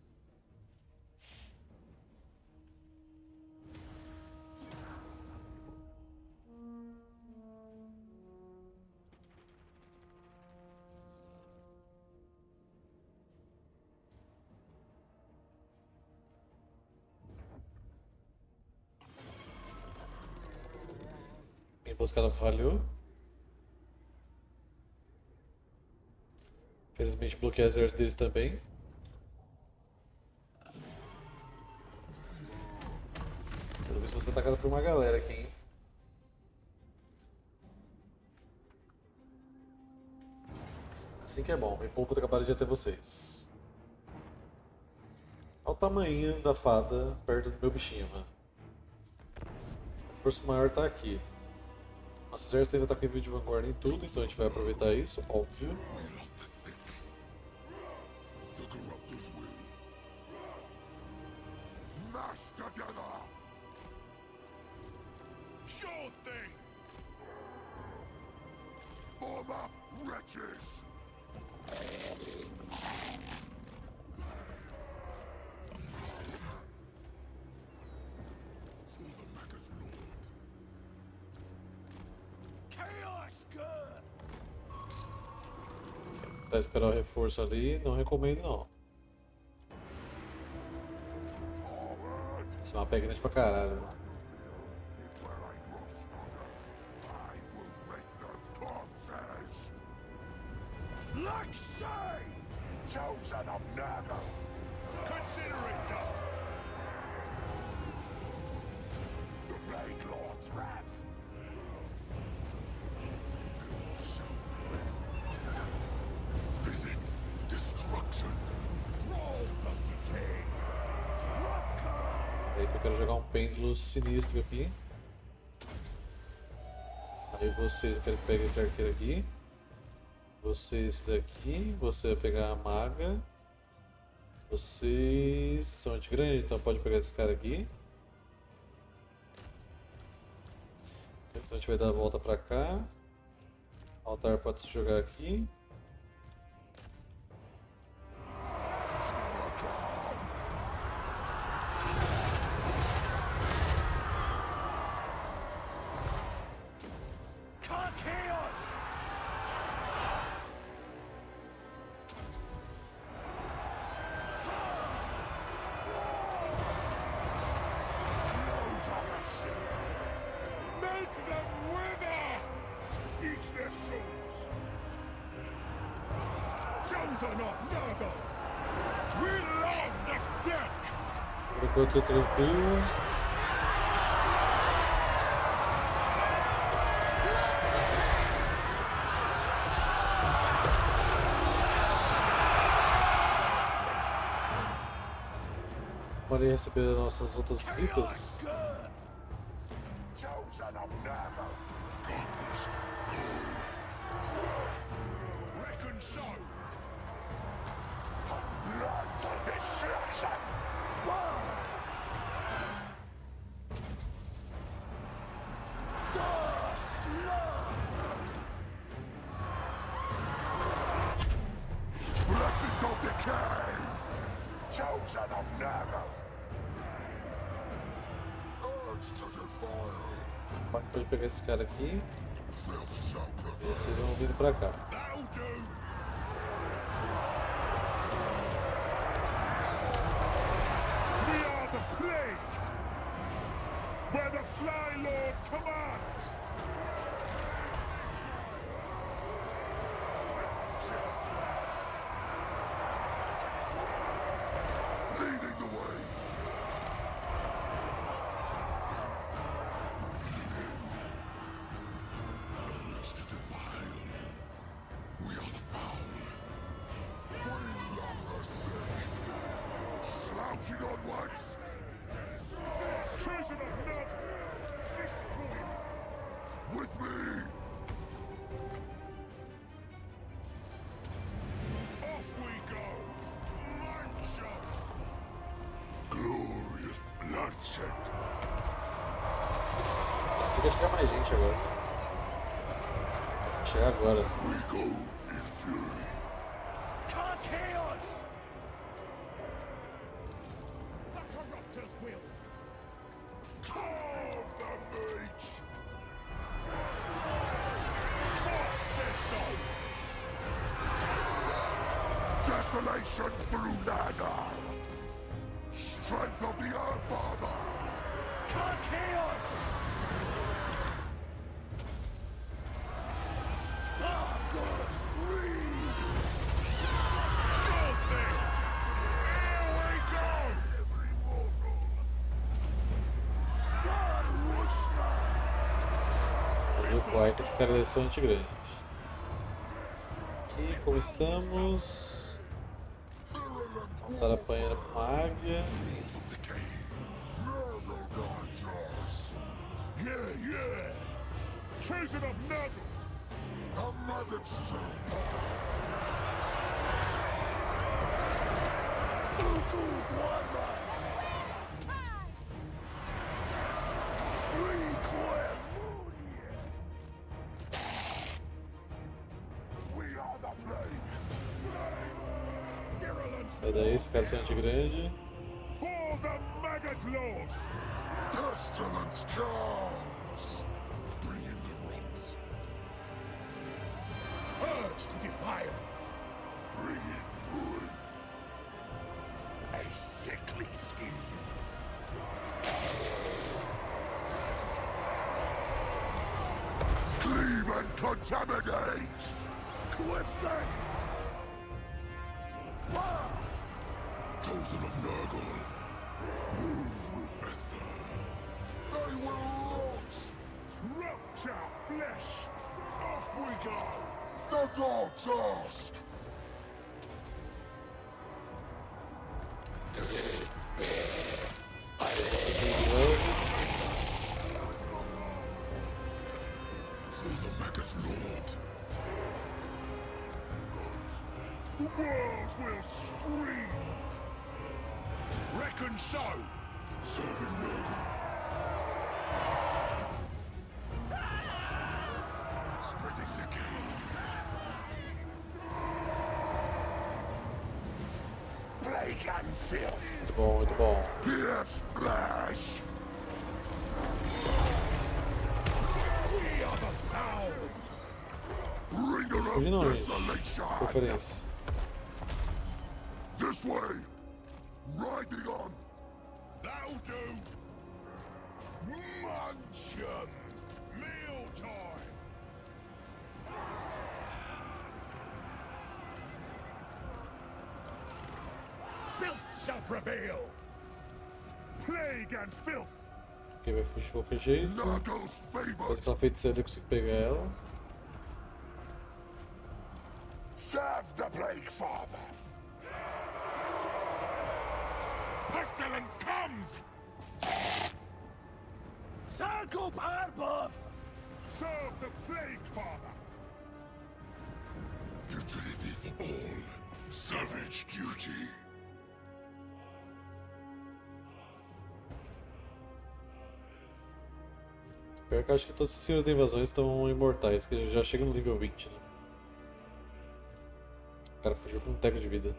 A emboscada falhou. Infelizmente bloqueei o exército deles também. Quero ver se você tá atacado por uma galera aqui, hein? Assim que é bom, me poupa acabaram de até vocês. Olha o tamanho da fada perto do meu bichinho, mano. A força maior tá aqui. Nosso exército ainda tá com envio de vanguarda em tudo, então a gente vai aproveitar isso, óbvio. Together! Sure thing! Former wretches! For the Maca's Lord. Chaos good! Tá esperar o reforço ali, não recomendo não. Esse mapa é grande pra caralho, mano. Chosen of Nurgle! Consider it done! The Plague Lord's wrath! Visit destruction! Thralls of decay! Aí que eu quero jogar um pêndulo sinistro aqui. Aí vocês, eu quero que pegue esse arqueiro aqui. Você esse daqui, você vai pegar a maga. Vocês são de grande, então pode pegar esse cara aqui. Então a gente vai dar a volta pra cá. O altar pode se jogar aqui. Por enquanto tranquilo. Vamos receber as nossas outras visitas. Pode pegar esse cara aqui. E vocês vão vindo pra cá. We are the plague, where the Fly Lord commands. Leading the way. Urge to defile. We are the foul. We love the sick. Slouching onwards. Treason of Nurgle. Despoil. With me. Off we go. Mancha. Glorious bloodshed. Tem que chegar mais gente agora. Vai chegar agora. We go in fury. Chaos! The Corruptor's will. Carve the mage! Force says so! Desolation through Nagar! Strength of the Earth Father! Chaos! Darkness lead! Filthy! Here we go! Every mortal! Sarusha! Vamos ver qual é que esse cara deve ser anti-grande. Aqui, como estamos? Voltar apanhando com a águia. Yeah, yeah! Chosen of Nurgle! A maggot still Uku Guarma! Free Quemunia! We are the plague! Virulent Sai daí, esse cara ser anti-grande. for the Maggot Lord! Pestilence comes! Bring in the rot! Urge to defile! Bring in ruin! A sickly scheme! Cleave and contaminate! Quipsack! Bah! Chosen of Nurgle! Wounds will fester. They will rot. Rupture flesh. Off we go. The gods ask. For the Maggot Lord. The world will scream. Reckon so. Serving Nurgle. Spreading decay. Plague and filth. Muito bom, muito bom. Pierce flesh. We are the foul. Bringer of Fugir não, gente. desolation. Preferência. This way. Riding on. That'll do. Munchkin. Meal time. Filth shall prevail. Plague and filth. Quem vai fugir de qualquer jeito. Nurgle's Faz favored. aquela feiticeira, eu consigo pegar ela. Serve the Plague Father. Pestilence comes! Circle Barbuff! Serve the Plague Father! Utility for all. Savage duty. Pior que eu acho que todos esses senhores da invasão estão imortais, que já chegam no nível vinte, né? O cara fugiu com um teco de vida.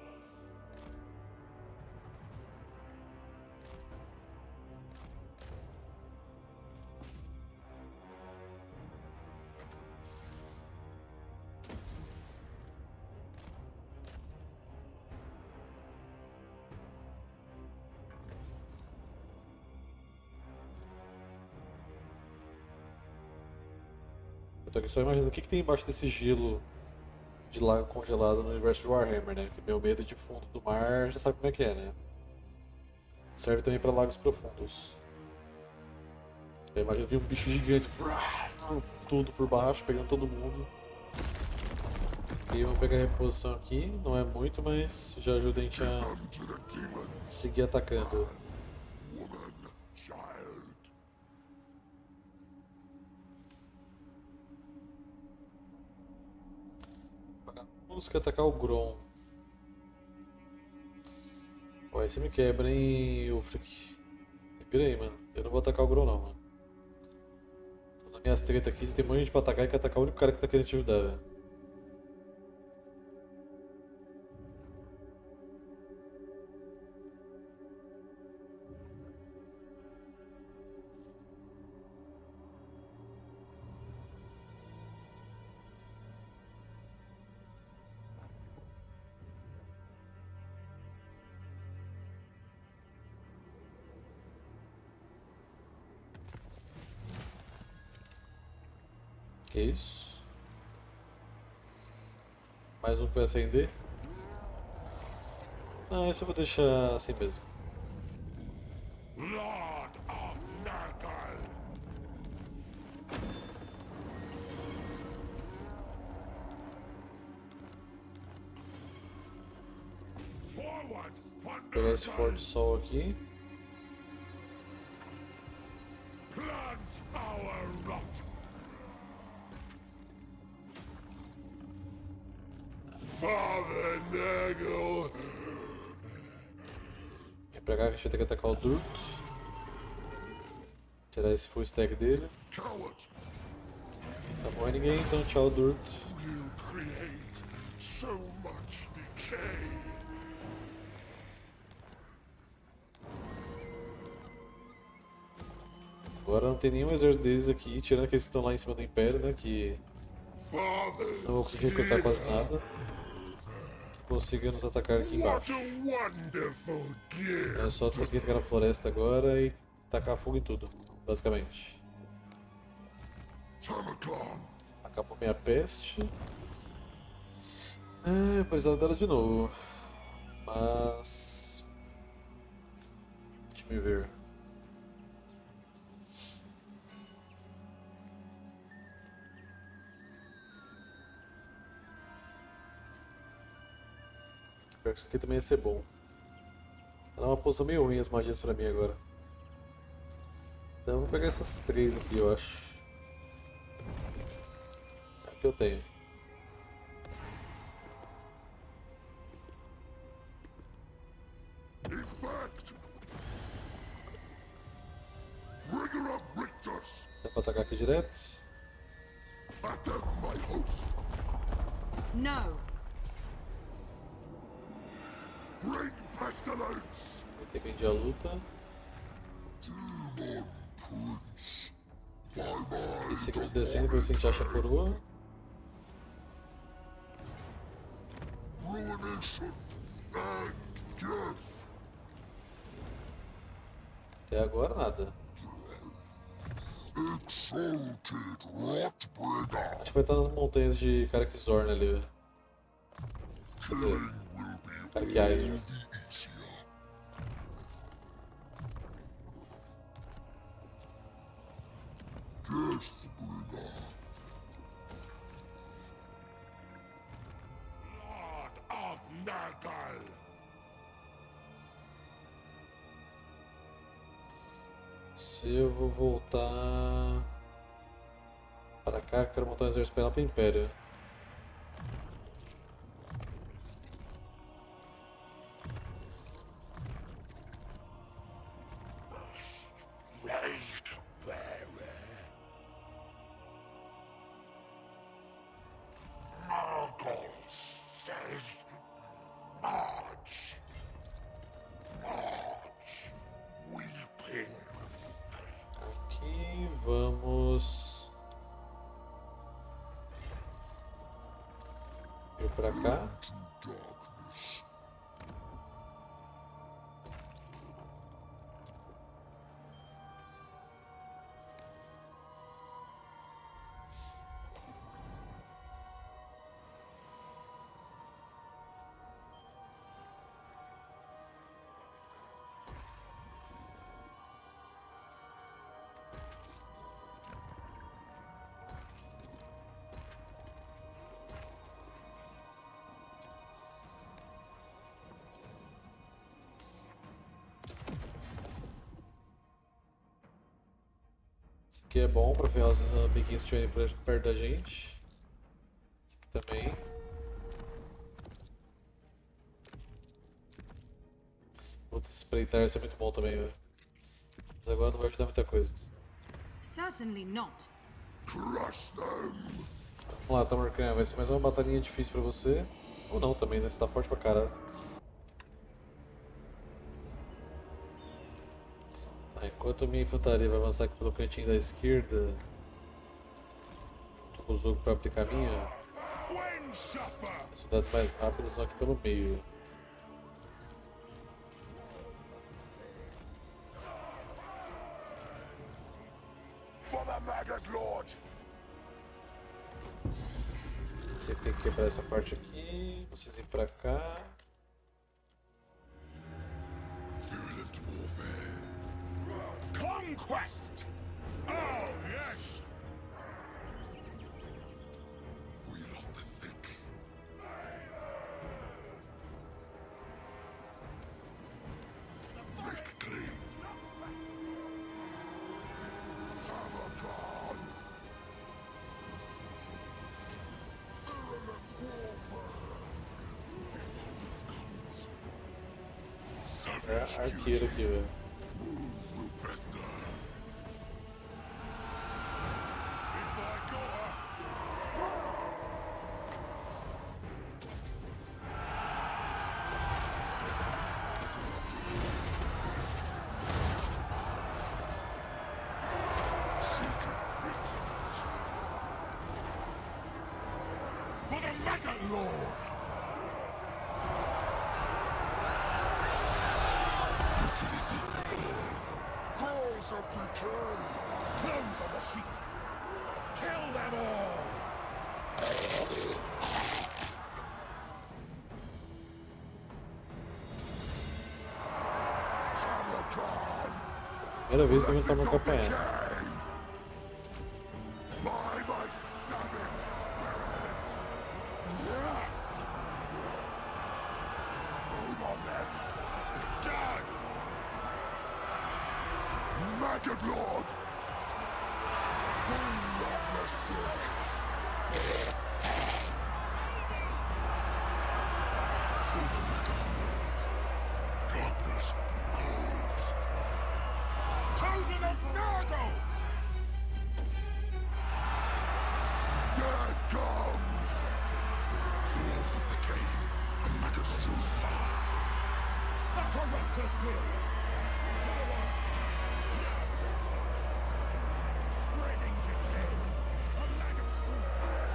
Eu tô aqui só imaginando o que, que tem embaixo desse gelo de lago congelado no universo de Warhammer, né? Que meu medo de fundo do mar já sabe como é que é, né? Serve também para lagos profundos. Eu imagino vir um bicho gigante, tudo por baixo, pegando todo mundo. E vamos pegar a reposição aqui, não é muito, mas já ajuda a gente a Come to the demon, seguir atacando. woman, child. Vamos que atacar o Grom. Pô, aí você me quebra, hein, Ulfric. Vira aí, mano. Eu não vou atacar o Grom, não, mano. Tô nas minhas tretas aqui, você tem um monte de gente pra atacar e quer atacar o único cara que tá querendo te ajudar, velho. Que isso? Mais um que vai acender? Não, esse eu vou deixar assim mesmo. Lord of Nurgle! Forward for Vou pegar esse forte sol aqui. Plant our rot! Father Nurgle! Vem pra cá que a gente vai ter que atacar o Durt. Tirar esse full stack dele. Coward! Tá bom, é ninguém, então tchau Durt. You create so much decay! Agora não tem nenhum exército deles aqui, tirando aqueles que estão lá em cima do Império, né? Que Fathers não vou conseguir recrutar quase nada. Que consiga nos atacar aqui What embaixo. a wonderful gift! É só conseguir entrar na floresta agora e tacar fogo em tudo, basicamente. Tamacon! Acabou minha peste. É, eu precisava dela de novo. Mas. Deixa eu ver. Pior que isso aqui também ia ser bom. Tá uma posição meio ruim as magias pra mim agora. Então eu vou pegar essas três aqui, eu acho. É o que eu tenho. Infect! Bringer of Rictus! Dá pra atacar aqui direto? Attack my host! No. Bring pestilence! Vou ter que endiar a luta. Demon Prince! By my Esse aqui de descendo, depois a gente acha a coroa. ruination and death! Até agora nada. Exalted Rotbringer! Acho que vai estar nas montanhas de Karakzorn ali, velho. Quer dizer, Killing will be Karakiaiser. all the easier. Deathbringer! Lord of Nurgle! Se eu vou voltar para cá, quero montar um exército pra ir lá pro Império. Nurgle says March. March. Weeping. Aqui vamos ir pra cá. To darkness. Esse aqui é bom pra ferrar os amiguinhos que estiverem perto da gente. Esse aqui também. Puta, espreitar isso é muito bom também, velho. Mas agora não vai ajudar muita coisa. Certainly not. Crush them. Vamos lá, Tamarcan, vai ser mais uma batalhinha difícil pra você. Ou não também, né? Você tá forte pra caralho. Tá, enquanto minha infantaria vai avançar aqui pelo cantinho da esquerda, tô com o jogo pra abrir caminho, Windsuffer. as unidades mais rápidas são aqui pelo meio. For the Maggot Lord. Você tem que quebrar essa parte aqui, vocês vêm pra cá. Violent warfare. Conquest! Oh, yes! We love the sick. Make clean. Sabaton! Violent warfare. É arqueiro aqui, velho. Wounds will fester. If I got her. Secret refuge. For the Maggot Lord. Thralls of decay! Clones of the sheep! Kill them all! Sabaton! Primeira vez que eu vou estar uma campanha. By my savage spirit! Yes! Move on them! Done! Maggot Lord! We love the sick! Through the Maggot Lord, darkness, cold. Chosen of Nargo! Death comes! Halls of decay, a maggot's true path. The corruptor's will! Forward! Spreading decay, a maggot's true path.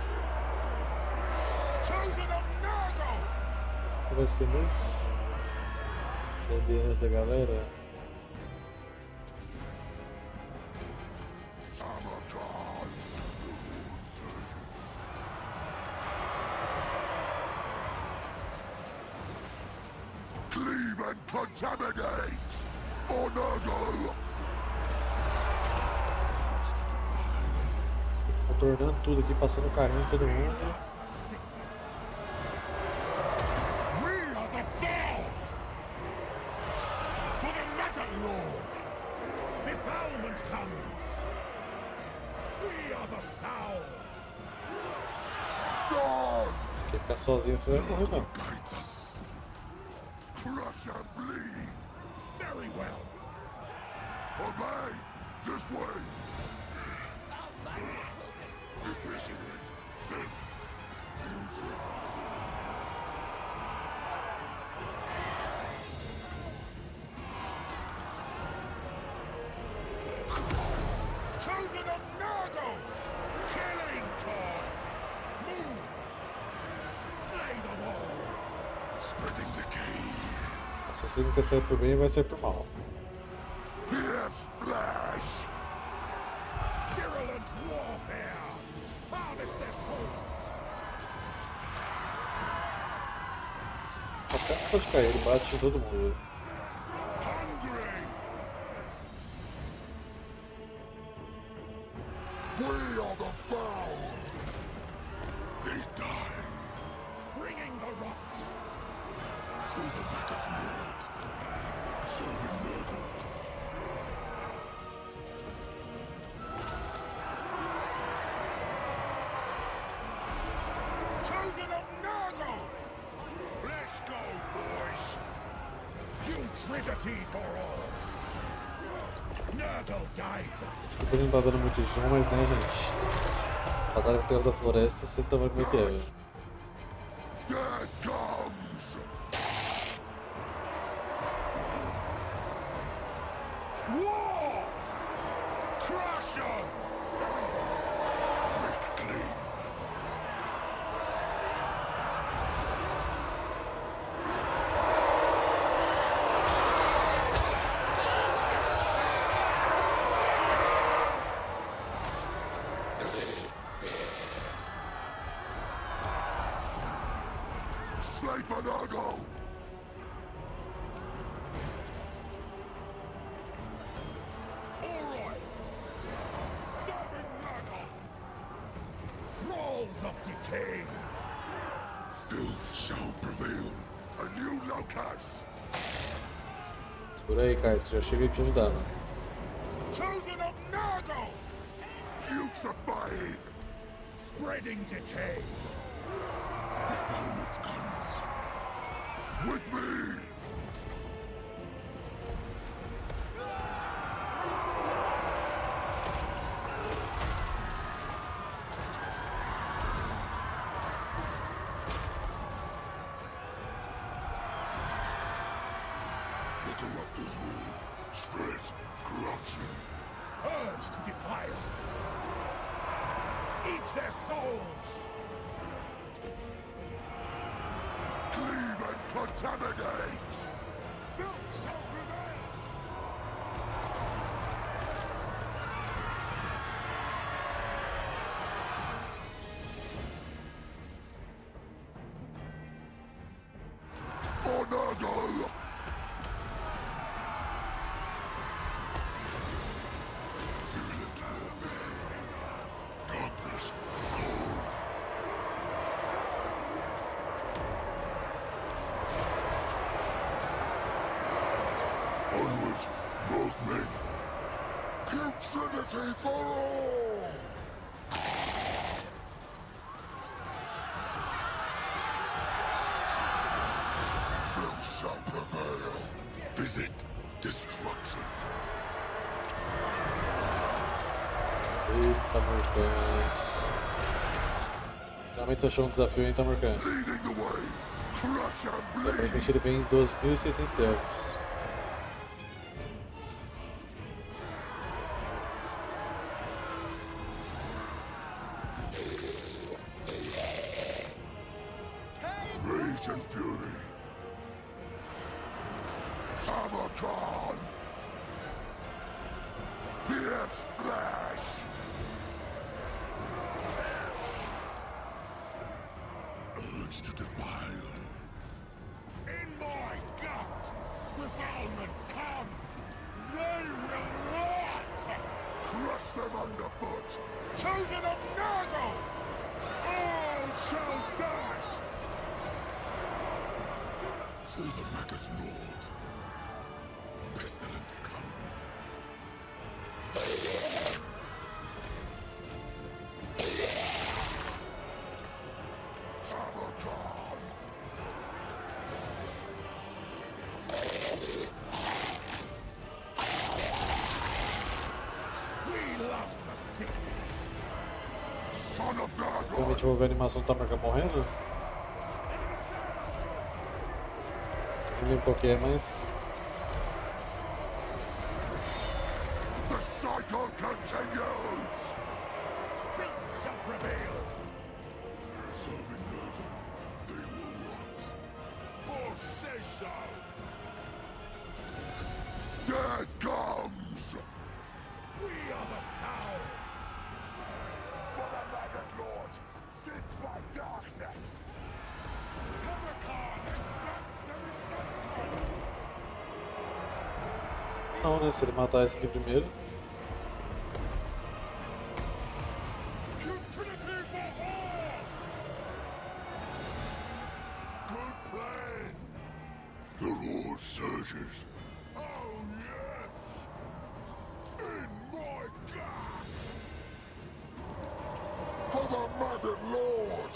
Chosen of Nargo! Conversa com meus. Já dei antes da galera. Sabaton! Cleave and contaminate! For Nurgle! Contornando tudo aqui, passando o carrinho em todo mundo. We are the foul! For the Maggot Lord! Befoulment comes! We are the foul! Dawn! Porque ficar sozinho você vai morrer não. Guides us! Crush and bleed! Very well! Obey! This way! If this is it, then we'll try. Chosen of Nargo! Killing time! Move! Slay them all! Spreading decay! Se você não quer sair por bem, vai sair por mal. Pierce flesh! Virulent warfare! Harvest their souls! Até pode cair, ele bate em todo mundo. Hungry! We are the foul! They die! Bringing the rot! Through the Maggot's Lord! Serving Nurgle! Chosen of Nargo! Let's go, boys! Putridity for all! Nurgle guides us! Desculpa não tá dando muito zoom, mas né, gente. Batalha com o Terra da Floresta, vocês estão vendo como é que é, velho. Death comes! War! Crusher! Make clean! for Nurgle! Alright! Serving Nurgle! Thralls of decay! Filth shall prevail. A new locus! Segura aí, Kai, você já chega aí pra te ajudar, mano. Chosen of Nurgle! Putrefying! Spreading decay! The Thalmud comes! With me! The Corruptor's will spread corruption. Urge to defile. Eat their souls. Cleave and contaminate. Filth shall prevail. For Nurgle. Darkness, cold. Onward, Northmen. Putridity for all! Filth shall prevail. Visit destruction. Eita, Morcana. Realmente você achou um desafio, hein, tá, Morcana? Leading the way. Crush and bleed. Aparentemente ele vem em dois mil e seiscentos elfos. Rage and fury. Abacan. Pierce flesh. Urge to defile. In my gut, defilement comes. They will rot. Crush them underfoot. Chosen of Nurgle. All shall die. For the Magus Lord, pestilence comes. Abacan! We love the sick. Son of Nurgle! Finalmente vou ver a animação do Tamarga morrendo. Não lembro qual que é, mas. The cycle continues! Filth shall prevail! Serving Nurgle, they will rot. Boss says so! Death comes! We are the foul! For the Maggot Lord, sent by darkness! Tamarkan expects destruction! Não, né? Se ele matar esse aqui primeiro. Putridity for all! Good plan! The Lord surges. Oh, yes! In my gut! For the Maggot Lord!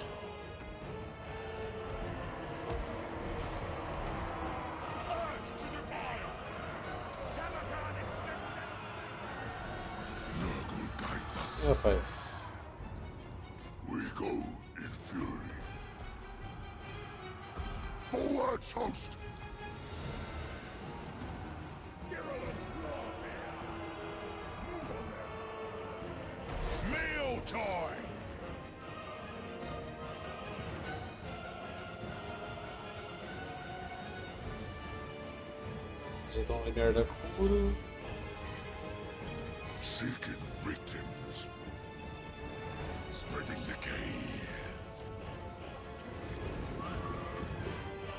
Urge to defile! Tamarkan expects... Nurgle guides us. Ih, rapaz. We go in fury. Forwards, host! Virulent warfare! Move on them! Meal time! Já estão no limiar da cura. Seeking victims. Spreading decay.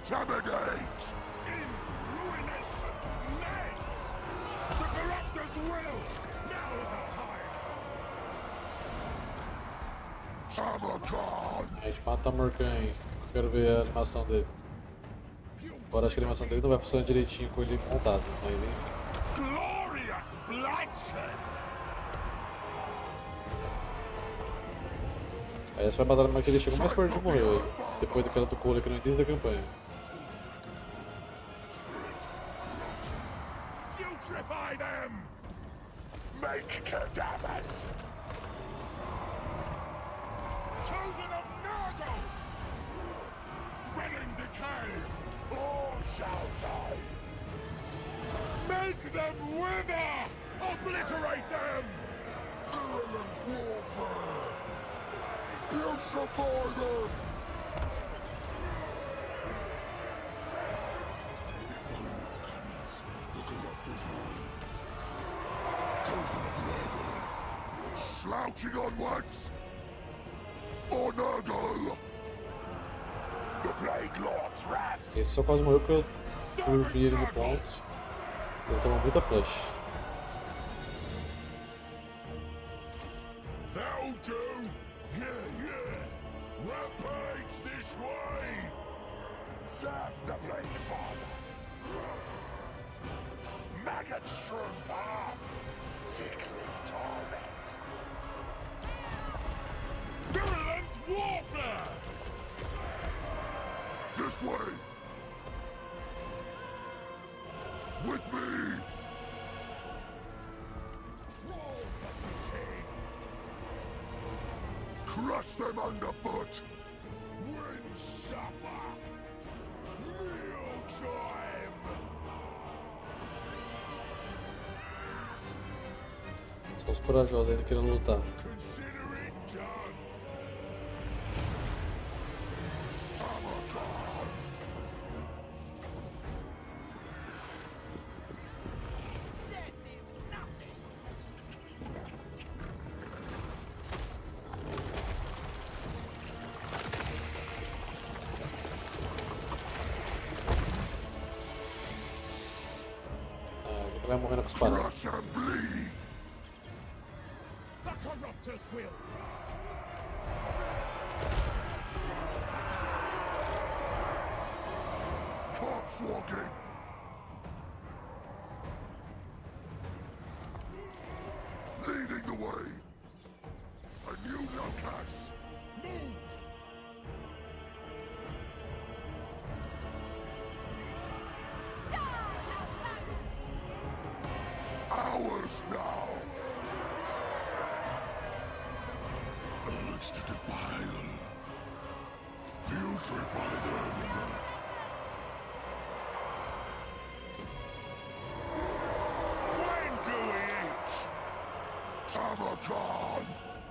Intimidate! In ruination! Nay! The corruptor's will! Now is our time! Tamarkan! A gente mata o Morkan aí. Quero ver a animação dele. Agora acho que a animação dele não vai funcionar direitinho com ele montado, mas enfim. Glorious bloodshed! Aí essa vai matar a que ele chegou mais perto de morrer, aí, depois daquela do Cole aqui no início da campanha. Putrefy them! Make cadavers! Chosen of Nurgle! Spreading decay! All shall die! Make them wither! Obliterate them! Virulent warfare! Putrefy them! If comes, the corruptor's one. Chosen of Nurgle! Slouching onwards! For Nurgle! The Plague Lord's wrath! Ele só quase morreu porque eu dormi ele no ponto. Ele tomou muita flash. That'll do! Yeah, yeah! Rampage this way! Serve the Plague Father! Maggot-strewn path! Sickly torment! Virulent warfare! This way! With me! Crush them underfoot! Wind supper! Meal time! Só os corajosos ainda querendo lutar. Consider it done! Tamarkan! Ah, ele vai morrendo com os paradas. Crush and bleed! The corruptor's will! Corpse walking! Leading the way! A new locus! Move! Ours now! Urge to defile. Putrefy them. When do we eat? Tamarkan!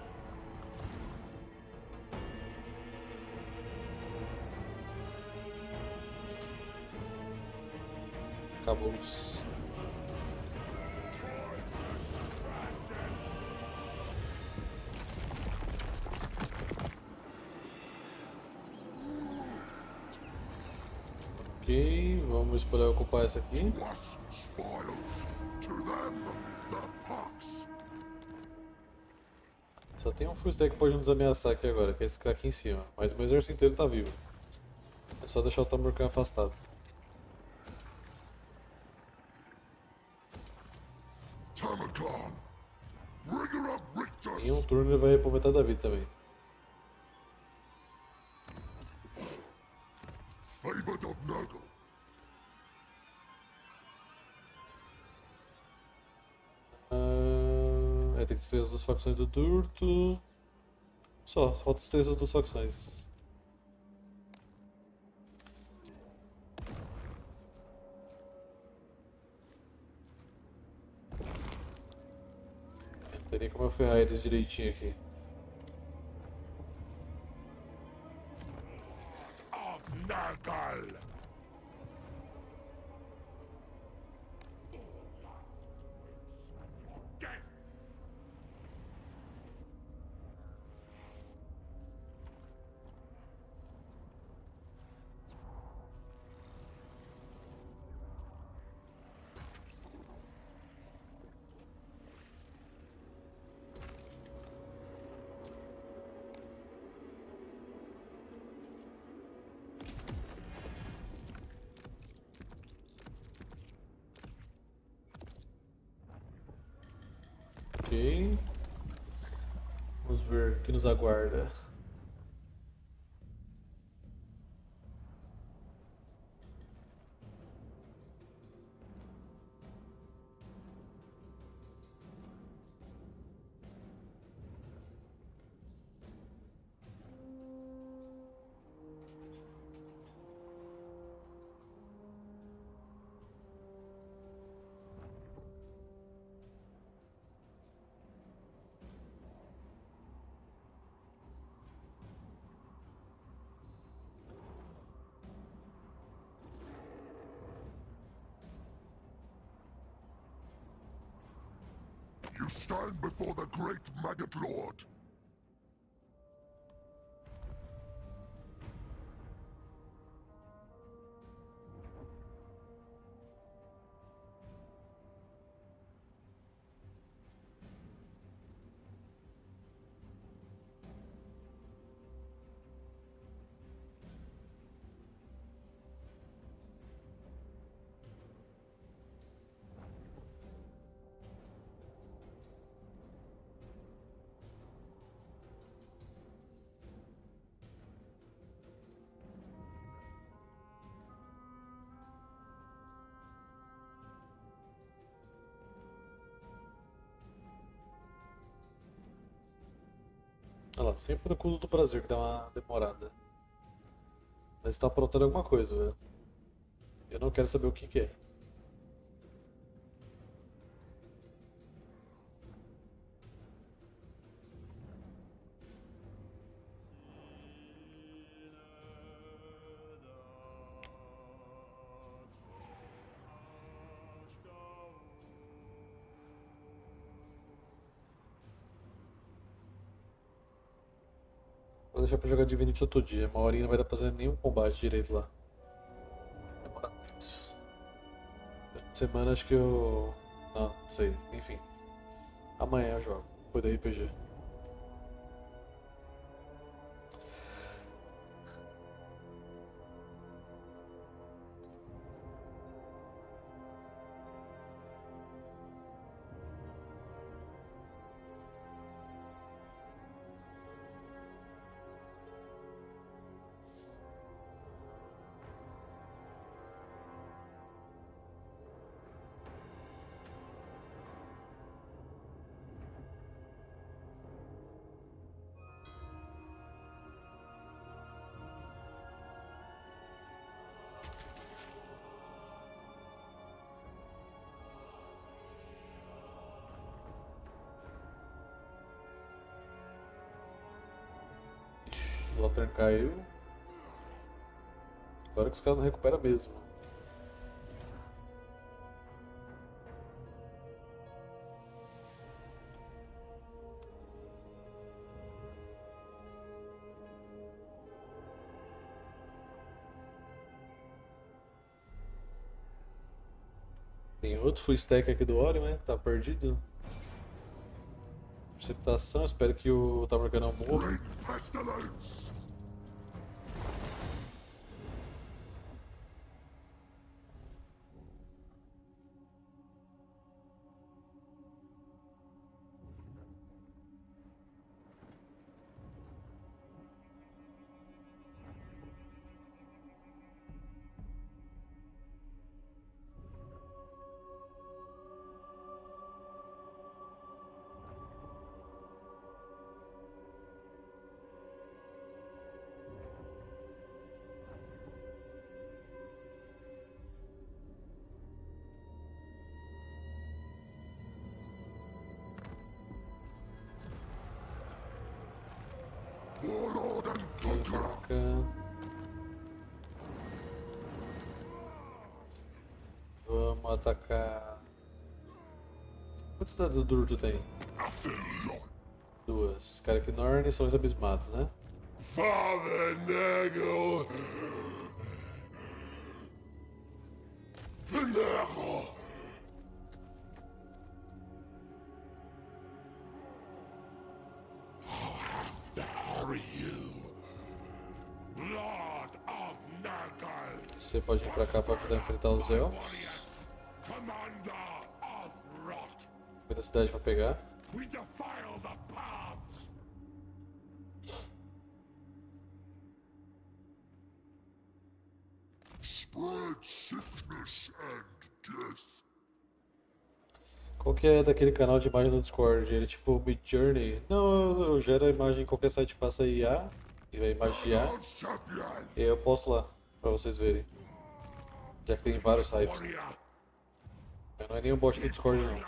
Acabou-se. Ok, vamos poder ocupar essa aqui. What spoils? To them, the pox. Só tem um full stack que pode nos ameaçar aqui agora, que é esse que tá aqui em cima. Mas meu exército inteiro tá vivo. É só deixar o Tamarkan afastado. Tamarkan! Bringer of Rictus! Em um turno ele vai ir por metade da vida também. Favored of Nurgle! Ah, é, tem que destruir as duas facções do Turto. Só, falta destruir essas duas facções. Não teria como eu ferrar eles direitinho aqui. Of Nurgle! Death! Ok. Vamos ver o que nos aguarda. You stand before the great Maggot Lord. Olha lá, sempre no culto do prazer que dá uma demorada. Mas tá aprontando alguma coisa, velho. Eu não quero saber o que que é. Vou deixar pra jogar Divinity outro dia. Uma horinha não vai dar pra fazer nenhum combate direito lá. Demora muito. Durante a semana acho que eu... Não, não sei. Enfim. Amanhã eu jogo. Depois da R P G. O Lantern caiu. Agora que os caras não recuperam mesmo. Tem outro full stack aqui do Orion, né? Que tá perdido. Interceptação, espero que o Tamarga não morra. Great pestilence! Warlord and conqueror! Cá. Vamos atacar. Quantas cidades do Durto tem? Athelon! Duas. Karaknorn e São os Abismados, né? Father Nagel! Venerable! I'll have to hurry you! Lord of Nagel! Você pode vir pra cá pra ajudar a enfrentar os elfos. Commander of Rot! Muita cidade pra pegar. We defile the paths. Spread sickness and death. Qual que é daquele canal de imagem no Discord? Ele é tipo Midjourney? Não, eu, eu gero a imagem em qualquer site que faça I A, e a imagem I A, Lance champion. e eu posto lá, pra vocês verem. Já que tem vários sites. Warrior. Não é nem um bot do Discord não.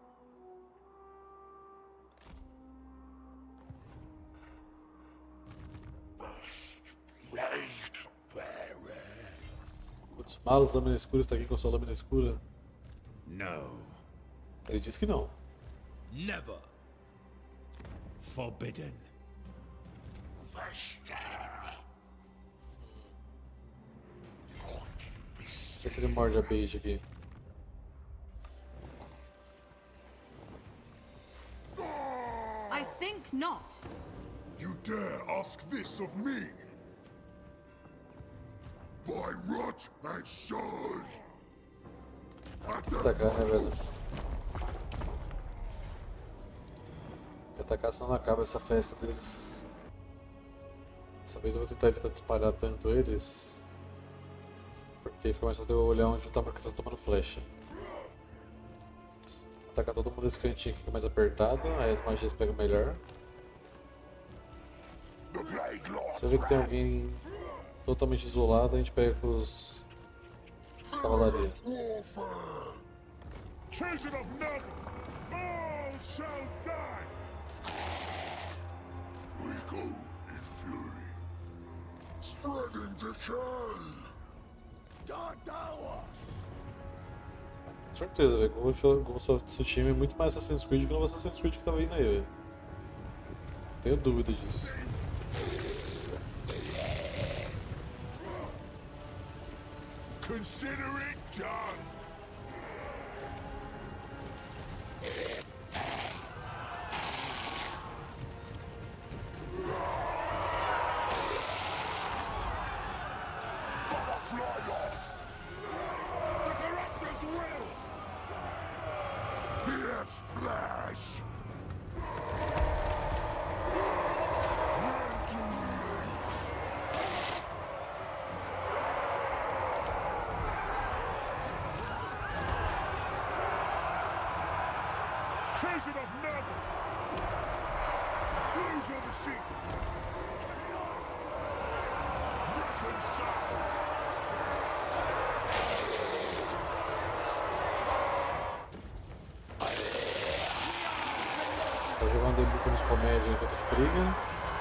Blade bearer. Putz, Malos Lâmina Escura está aqui com sua lâmina escura? No. Ele disse que não. Never. Forbidden. Vê se ele morde a bait aqui. I think not. You dare ask this of me? By rot and sword. At the Atacar, né, velho? Atacar senão não acaba essa festa deles. Dessa vez eu vou tentar evitar de espalhar tanto eles. Porque fica mais fácil eu olhar onde tá porque tá tomando flecha. Atacar todo mundo nesse cantinho aqui que é mais apertado, aí as magias pegam melhor. the Plague Lord's Se eu ver que tem wrath. alguém totalmente isolado, a gente pega com os cavalaria. Warfare. Chasing of Nurgle. All shall die. We go in fury. Spreading decay. Dardawas. Com certeza, velho. Ghost Ghost of Tsushima é muito mais Assassin's Creed do que o novo Assassin's Creed que tá vindo aí, velho. Não tenho dúvida disso. Consider it done. For the Flylord. The Corruptor's will. Pierce flesh. Rend to rage. Chasing of Nurgle. Close of the sheep. Chaos. Reconcile. Tá jogando debuff nos comédia enquanto de briga.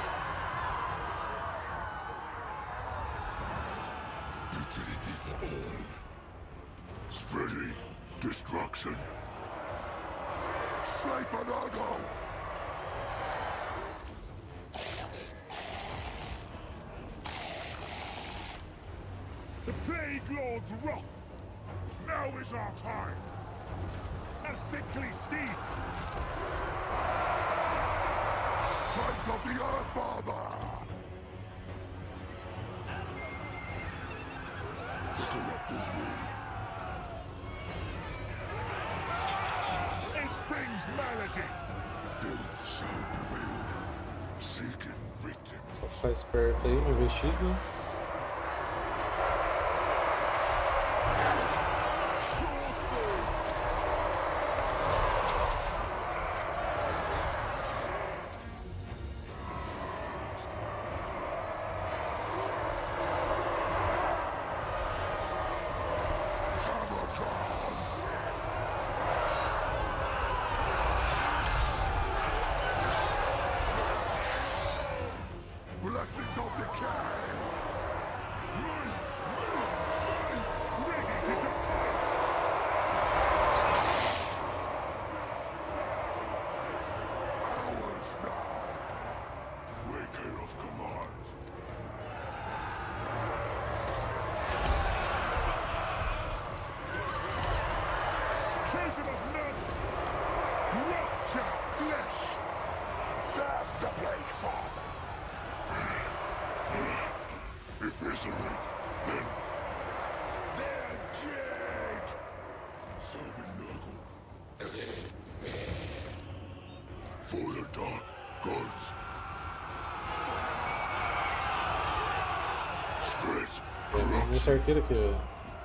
Utility for all. Spreading destruction. Safe and Argo. The Plague Lord's wrath. Now is our time. A sickly steed. Strike of the Earth Father. The Corruptor's will. It brings malady. Filth shall prevail. Seeking victims. Só ficar esperto aí no vestido. Blessings of decay. Run, run, run. Ready to defy. Hours now. Waker of command. Chasing of Nurgle. Rupture flesh. Serve the Plague Father. Eviscerate them. They're dead. Serving Nurgle. esse arqueiro aqui, velho.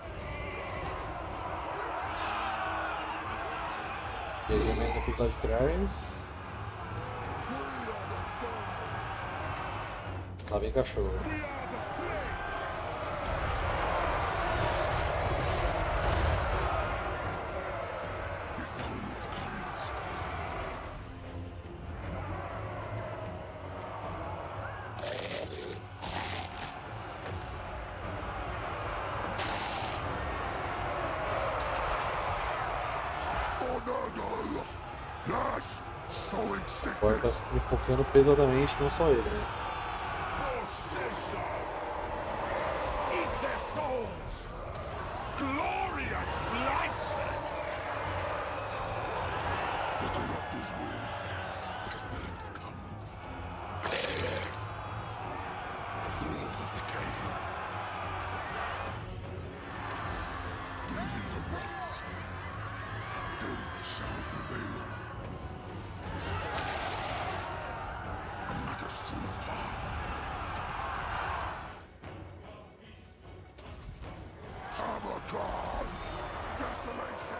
E aí vem aqui lá de trás. Lá vem cachorro. Yes, sowing Agora tá sickness. me focando pesadamente, não só ele, né? Thou says so. Eat their souls. Glorious bloodshed. The corruptors win. Pestilence comes. Walls of decay. Breathing the rot. Filth shall prevail. Another true path. Abakan! Desolation!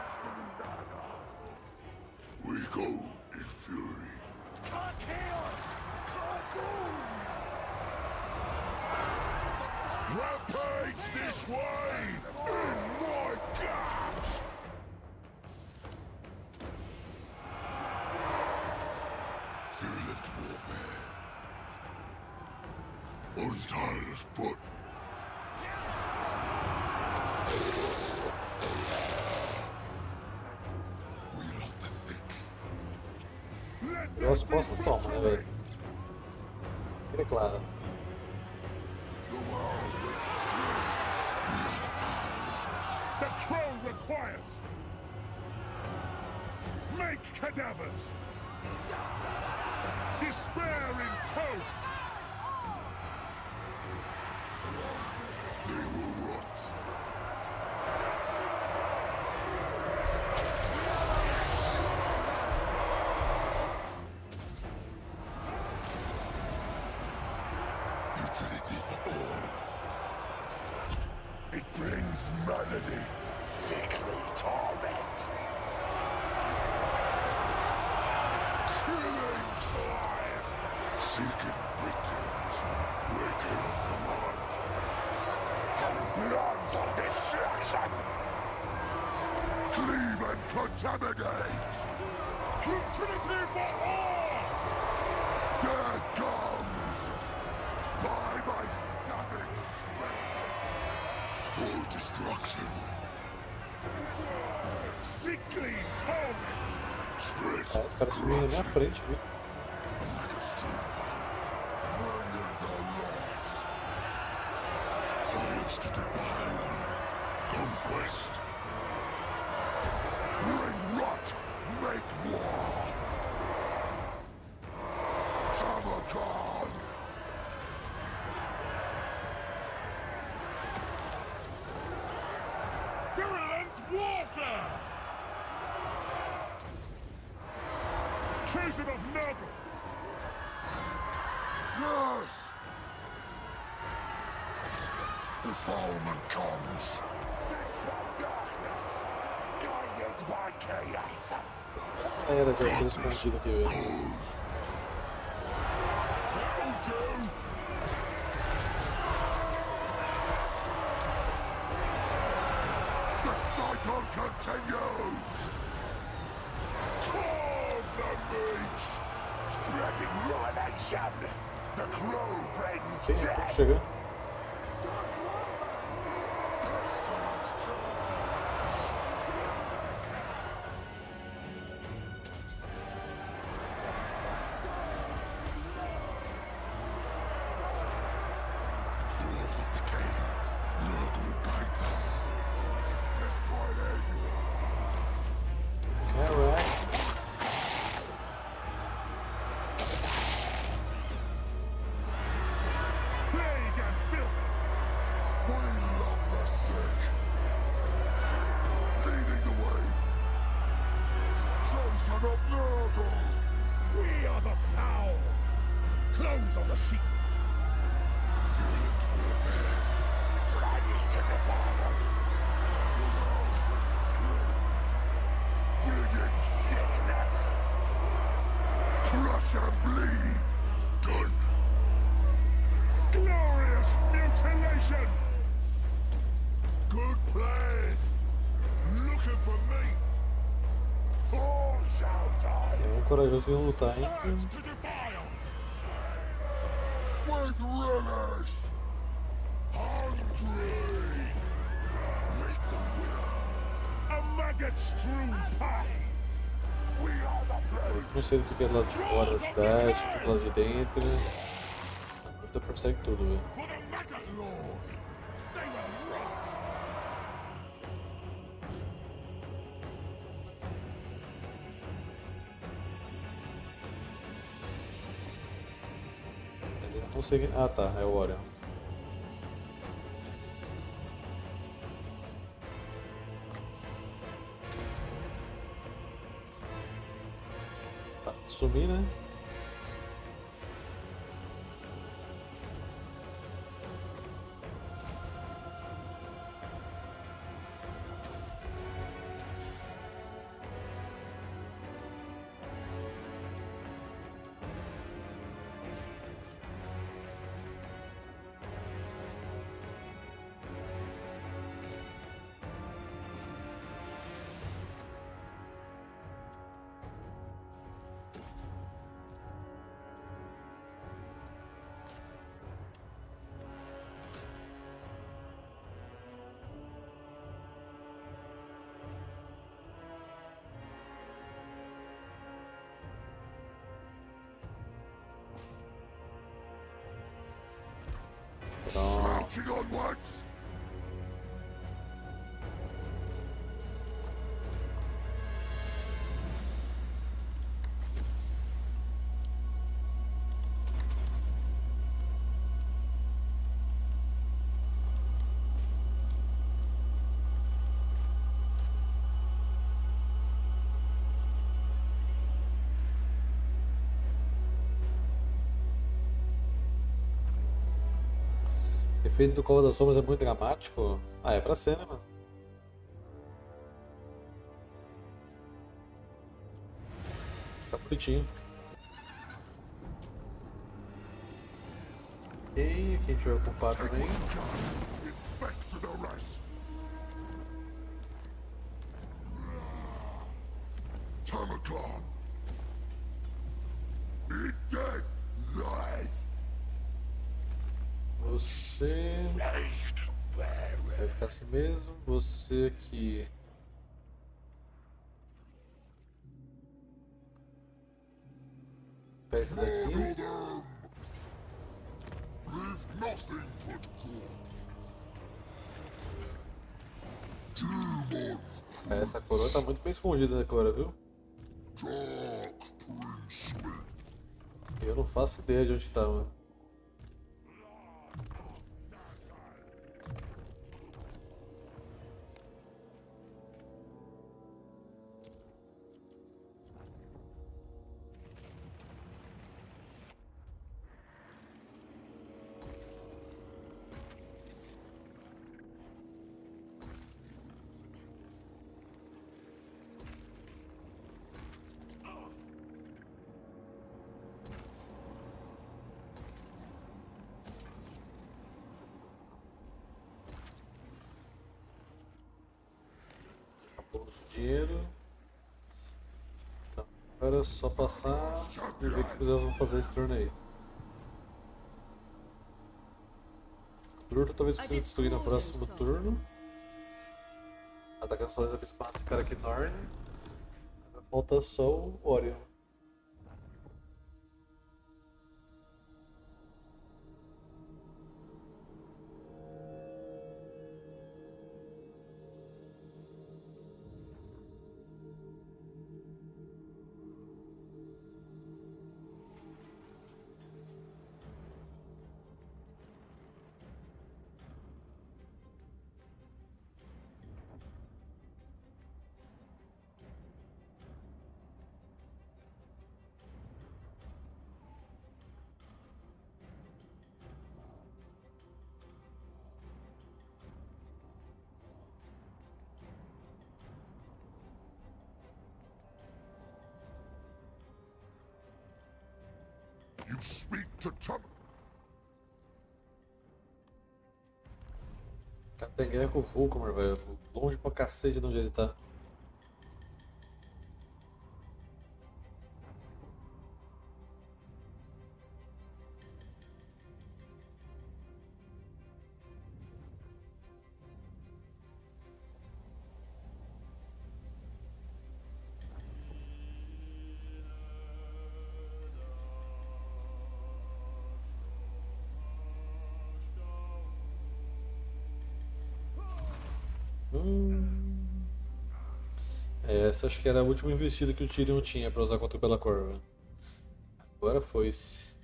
We go in fury. Chaos! Cargoon! Rampage this way! In my guts! Virulent warfare. Untireless foot. Wheel of the thick. Deu as costas, toma, né, velho? Fica claro. The crow requires. Make cadavers. Despair in tow. They will rot. Utility for all. It brings malady, sickly torment. Killing time. Seeking victims. Waker of command. And blood of destruction. Cleave and contaminate. Utility for all. Death comes. By my savage strength. For destruction. Sickly torment. Spread. Ah, os caras sumiram na minha frente, viu? Like a strong path. Murder the Lord. Urge to divine. Conquest. Bring rot. Make war. Tabakan. Virulent warfare! Chosen of Nurgle! Yes! Defilement comes. Sent by darkness, guided by chaos. A era de arqueiro escondido aqui, velho. That'll do! The cycle continues! Carve the meat! Spreading ruination! The crow brings Sim, estamos death! chegando. Pestilence comes! Walls of decay! Nurgle guides us! Disappointing! Caraca. Plague and filth! We love the sick! Leading the way! Chosen of Nurgle! We are the foul! Close on the sheep! Virulent warfare! Ready Bringing sickness. Crush and bleed. Done. Glorious mutilation. Good play. Looking for me. All shall die. É um corajoso em lutar, hein? Urge to defile. With relish. Hungry. Make them will. A maggot-strewn path. We are the prey. Não sei do que é do lado de fora da cidade, o que é do lado de dentro. A puta persegue tudo, velho. For the maggot lord. They will rot. Ele não consegue. Ah tá, é o Orion. Tá, sumir, né? Pronto. Marching onwards. O efeito do Cova das Sombras é muito dramático. Ah, é pra ser, né, mano? Tá bonitinho. E aqui a gente vai ocupar também. Infect the rest. Tamacon. Eat death, life. Você vai ficar assim mesmo. Você aqui. Pega esse daqui. Leave nothing but gore. Demon. É, essa coroa tá muito bem escondida agora, viu? Dark Princeman. Eu não faço ideia de onde tá, mano. Nosso dinheiro. Tá. Agora é só passar e ver o que eles vão fazer esse torneio. Bruto talvez precise destruir no próximo turno. Atacando só os abismados, esse cara aqui Norn. Falta só o Orion. You speak to Tom. O cara tem guerra com o Vulcamar, velho. Longe pra cacete de onde ele tá. Hum. É, essa acho que era a última investida que o Tyrion tinha pra usar contra o Be'lakor, velho. Agora foi-se.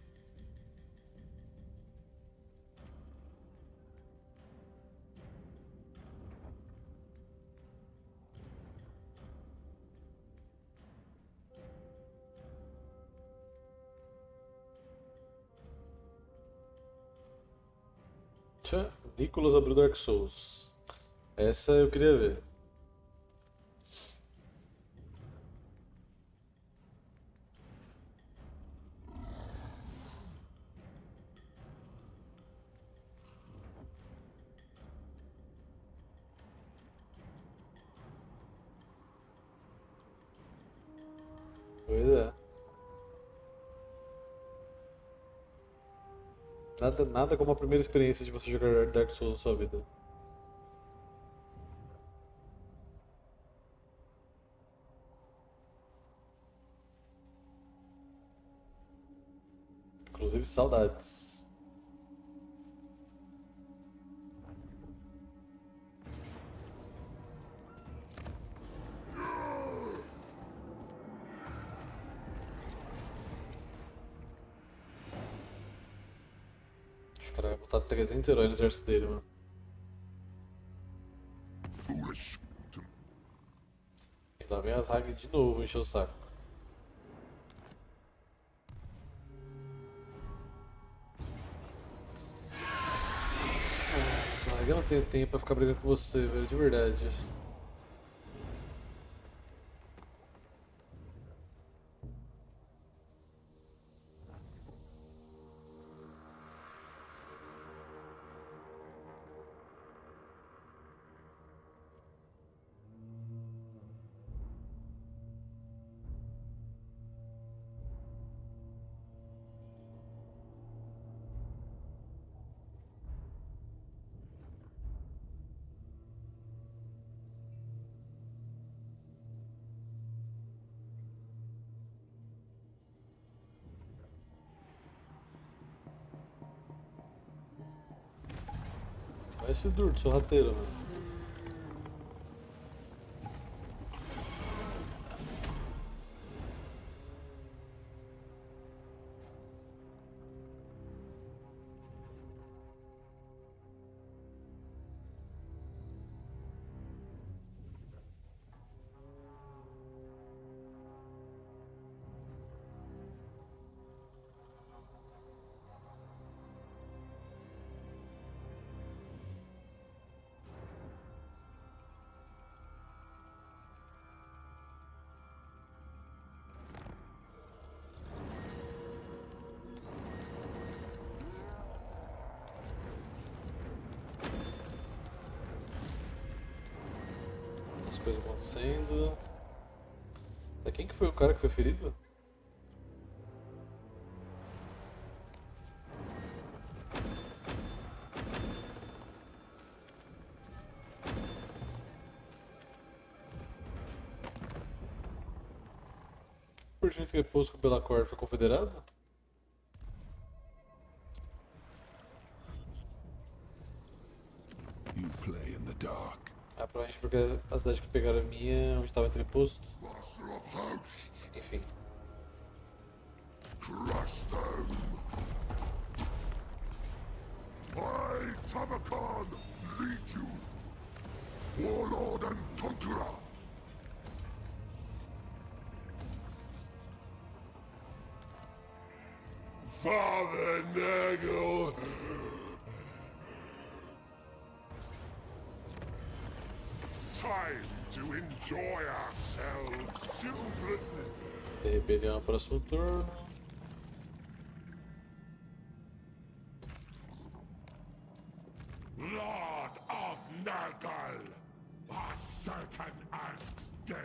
Tchã, Nicholas abriu Dark Souls. Essa eu queria ver. Pois é. Nada, nada como a primeira experiência de você jogar Dark Souls na sua vida. Inclusive, saudades. Os caras vão botar trezentos heróis no exército dele, mano. Foolish. E lá vem as Hag de novo encher o saco. Nossa, eu não tenho tempo pra ficar brigando com você, velho, de verdade. Vai esse durto, sorrateiro, mano. As coisas acontecendo. Tá, quem que foi o cara que foi ferido? Por gente que depois que o Be'lakor foi confederado? You play in the dark. Ah, provavelmente porque a cidade que pegaram a minha, onde estava entreposto. Master of hosts, Enfim. crush them. I, Tabakan, lead you. Warlord and conqueror. Father Nagel. Time to enjoy ourselves, children. Tem rebelião no próximo turno.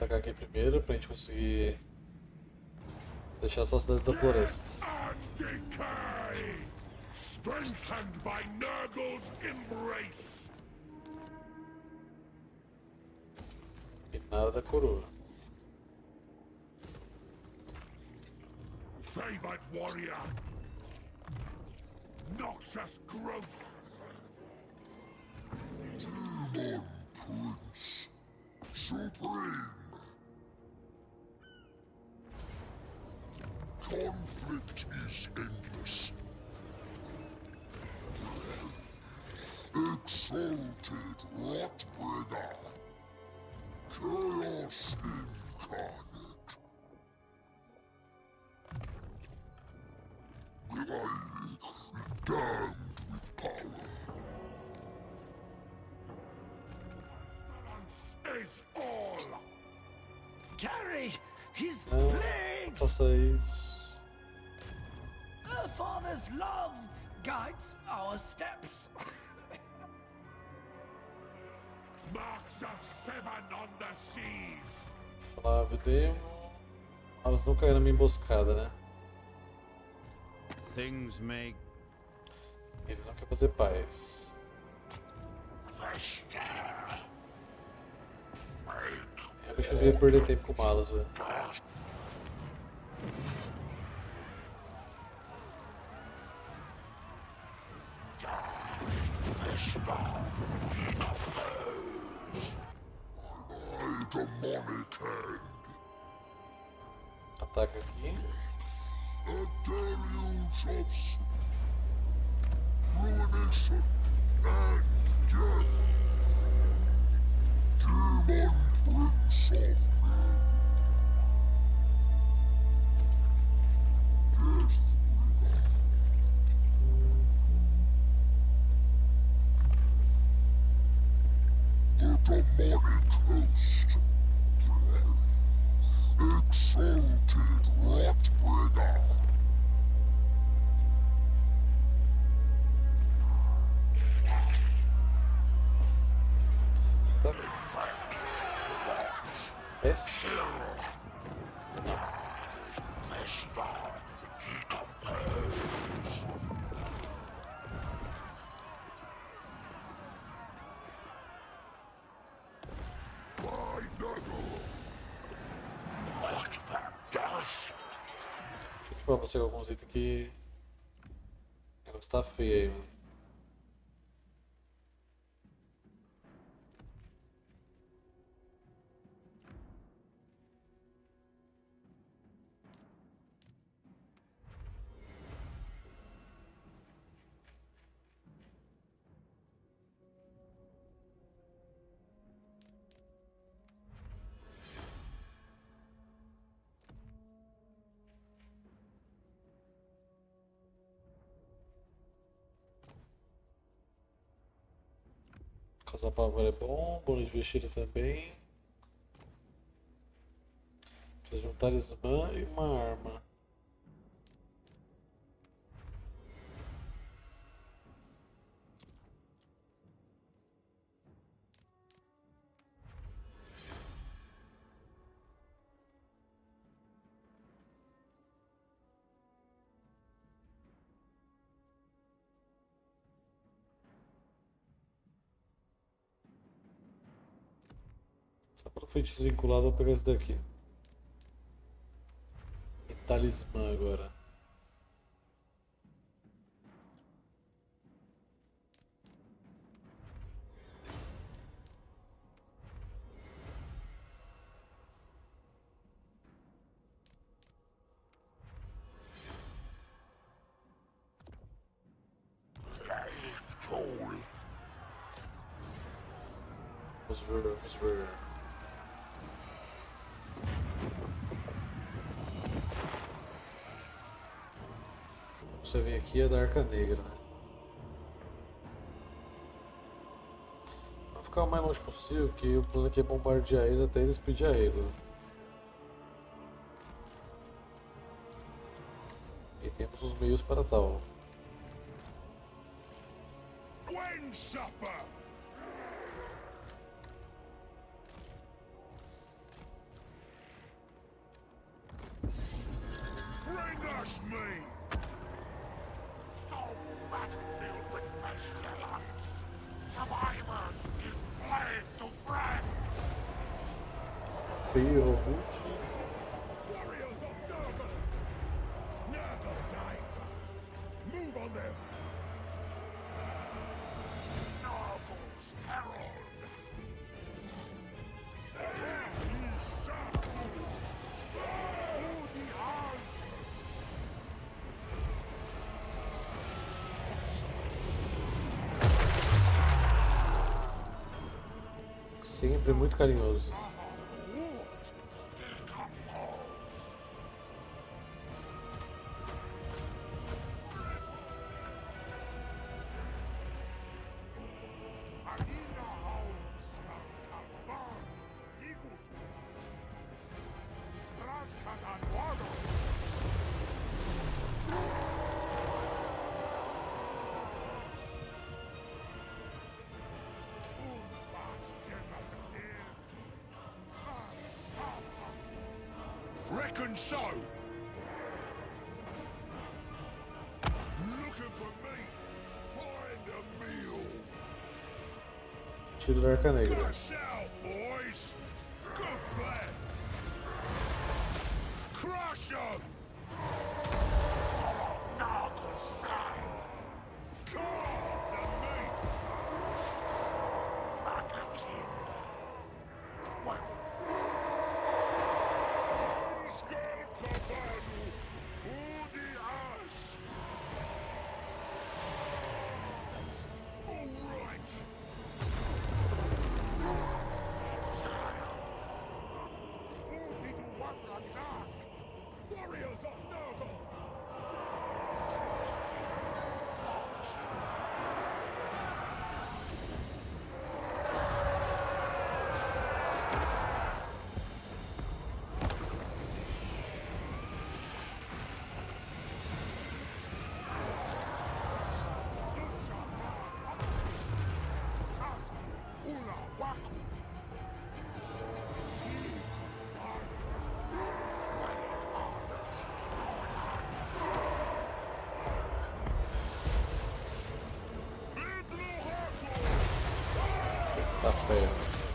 atacar aqui primeiro pra gente conseguir deixar só as cidades da floresta. And decay, strengthened by Nurgle's embrace. E nada da coroa. Favored warrior, noxious growth. Demon Prince, Supreme. Conflict is endless. Exalted Rotbringer. Chaos incarnate. Bloody, damned with power. Is all. Carry his Não flags! faça isso. Her father's love guides our steps. Marks of seven on the seas. Flávio Demo. Ah, eles não caíram na minha emboscada, né? Things may Ele não quer fazer paz. Eu acho que eu queria perder tempo com malas, velho. My demonic hand. Ataca aqui. A deluge of s- ruination and death. Demon Prince of Nurgle. Deathbringer. The demonic host. Exalted Rotbringer. Você tá. Peste? By Nurgle. What the dust? Deixa eu equipar você com alguns itens que. O negócio tá feio aí, mano. Causar pavor é bom, bônus de vestido também. Precisa de um talismã e uma arma. Só para feitiço vinculado, eu vou pegar esse daqui. E talismã agora. Coal. Vamos ver, vamos ver. Você vem aqui é da Arca Negra, né? Vou ficar o mais longe possível, que o plano aqui é bombardear eles até eles pedir arrego. E temos os meios para tal. Gwen Supper. just me. So battlefield with pestilence. Survivors give blade to friends. Feio, Hult. Warriors of Nurgle! Nurgle guides us. Move on them. Nurgle's herald. Sempre muito carinhoso. Reckon so. Looking for me. Find a meal. Tiro da Arca Negra. Dash out, boys. Good plan. Crush 'em. Nurgle style. Carve the meat. Back a king. Well. Warriors of Nurgle! Tá feio.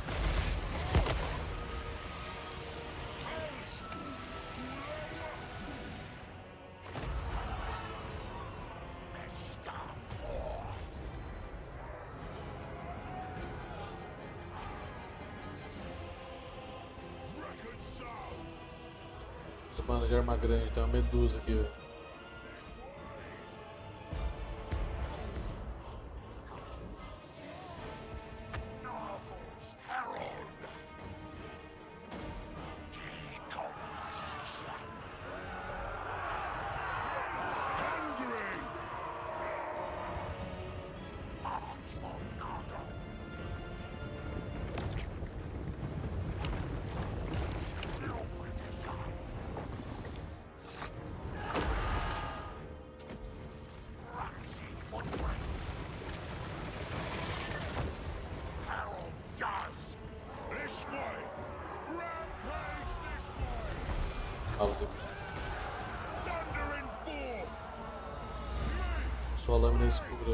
Os manos de arma grande, tem uma medusa aqui, velho. Sua lâmina escura.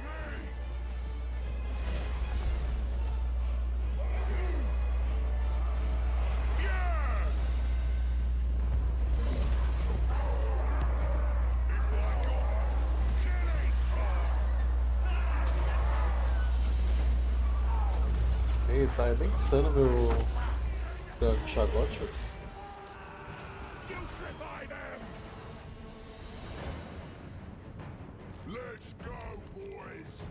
Ele tá arrebentando meu meu chagote. Let's go, boys!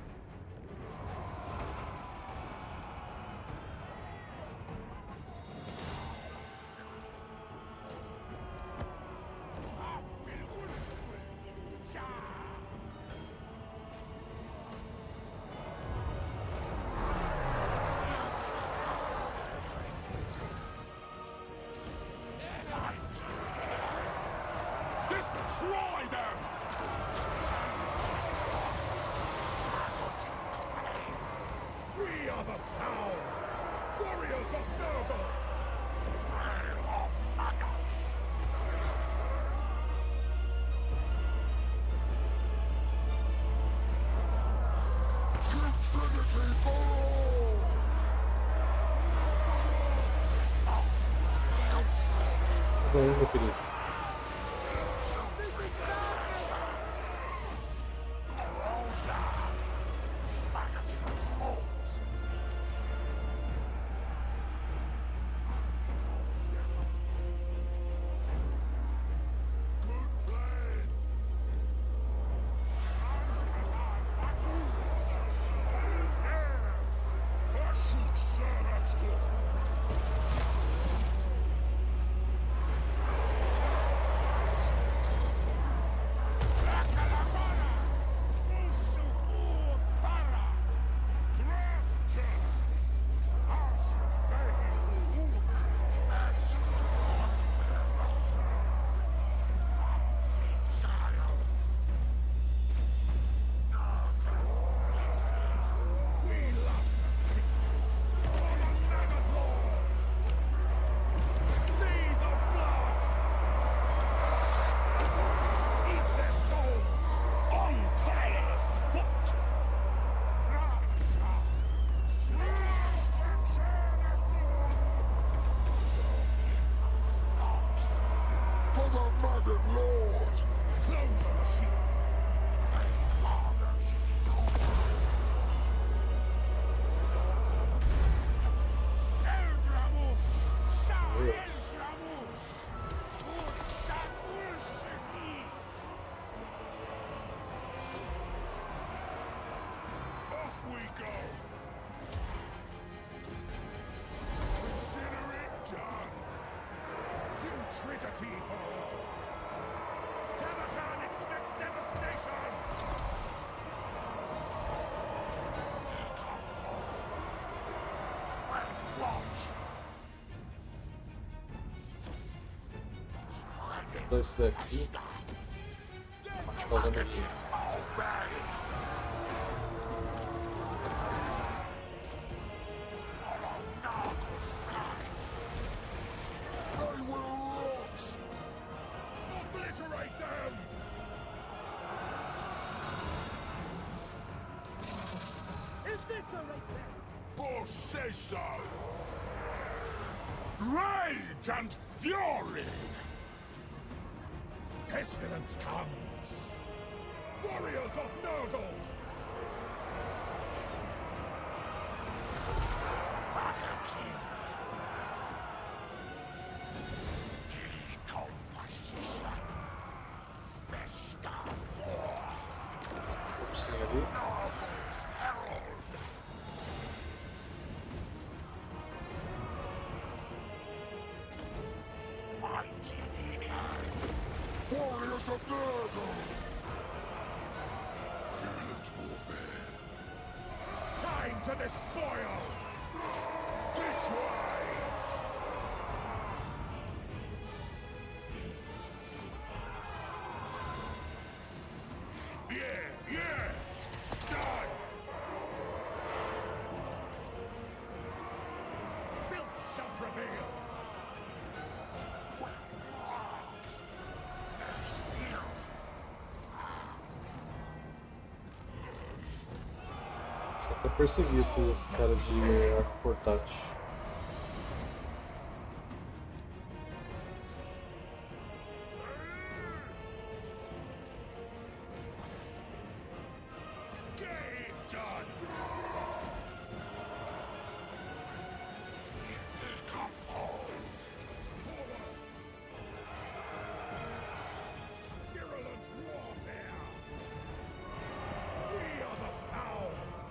Destroy them! We are the foul! Warriors of Nurgle! Trail of maggots! Bem, meu querido. Trinity for all. Tamakan expects devastation! Vou dar esse daqui. Acho que usando aqui. Obliterate them! Eviscerate them! Boss says so! Rage and fury! Pestilence comes! Warriors of Nurgle! Ursinho ali. Warriors of Nurgle! Violent warfare. Time to despoil! This way! Yeah, yeah! Done! Filth shall prevail! Deixa eu até perseguir esses caras de arco portátil. Get it done! Decompose! Forward! Virulent warfare! We are the foul!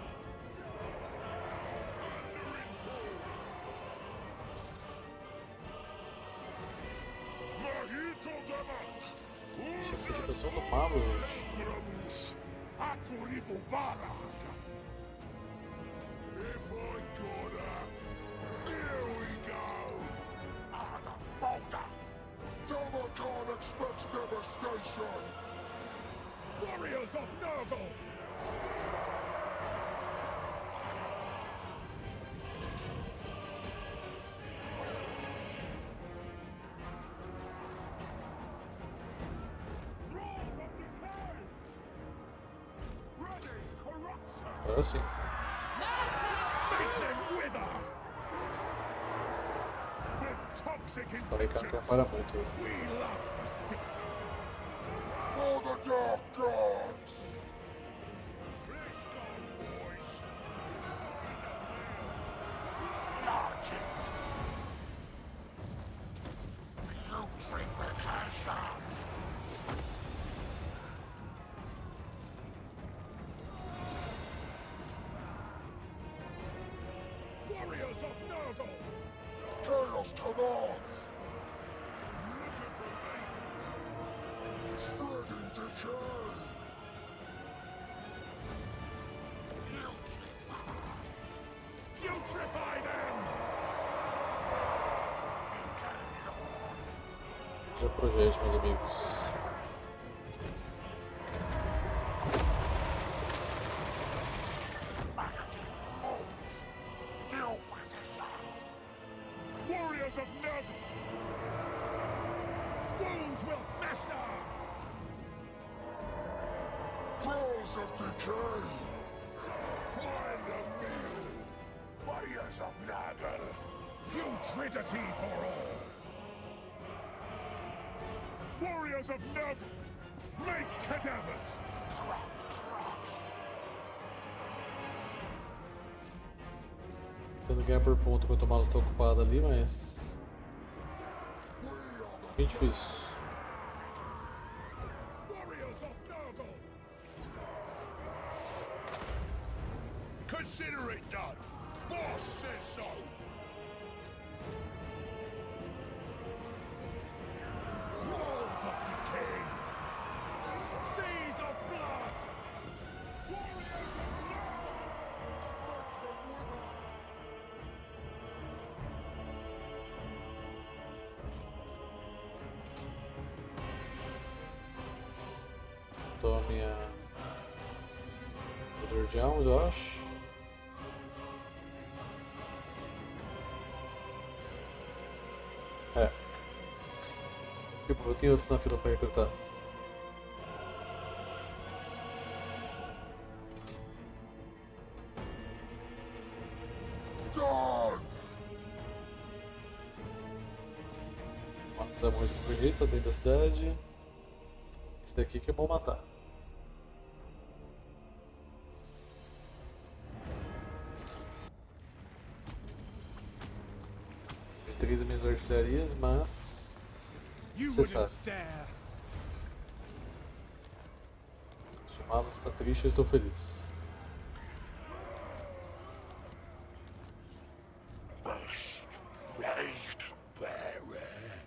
Deixa eu fugir pra cima do Pablo, gente. Aturibu Barak! If I gotta, here we go! Arda Bolter! Tamakan expects devastation! Warriors of Nurgle! Agora sim. Wither! With toxic Falei que ela intentions, atrapalha muito. we love the sick. For the Dark Gods! Putrefaction! Warriors of Nurgle! Chaos commands! Spreading decay! Putrefy them! Já projete, meus amigos. Warriors of Nurgle! Wounds will fester! Thralls of decay! Find a meal! Warriors of Nurgle! Putridity for all! Warriors of Nurgle! Make cadavers! Tentando ganhar por ponto enquanto o Malus está ocupado ali, mas. Bem difícil. Warriors of Nurgle! Consider it done! Boss says so! Thralls of decay! Seas of blood! Tome a. Poder de almas, eu acho. É. Tipo, eu tenho outros na fila pra recrutar. Done! Mas é muito bonito, tá dentro da cidade. Esse daqui que é bom matar. De três das minhas artilharias, mas. You Você sabe. wouldn't dare! Se o Malus está triste, eu estou feliz. Rage bearer!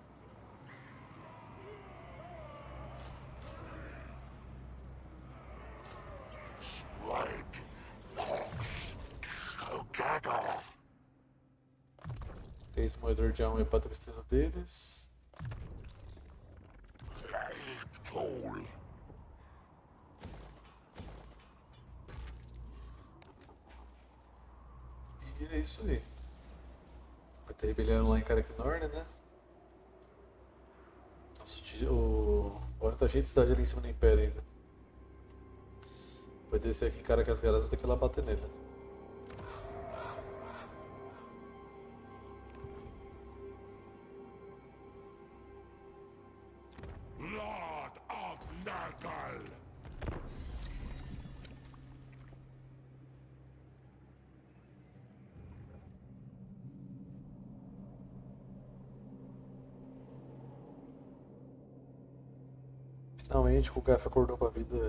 Spread pox together! Três moedor de alma para a tristeza deles. Plague toll! E é isso aí. Vai ter rebelião lá em Karaknorn, né? Nossa, o ti- o. Agora tá cheio de cidade ali em cima do Império ainda. Vai descer aqui em Karakasgaras, vou ter que ir lá bater nele. Lord of Nurgle! Finalmente o Gaf acordou pra vida.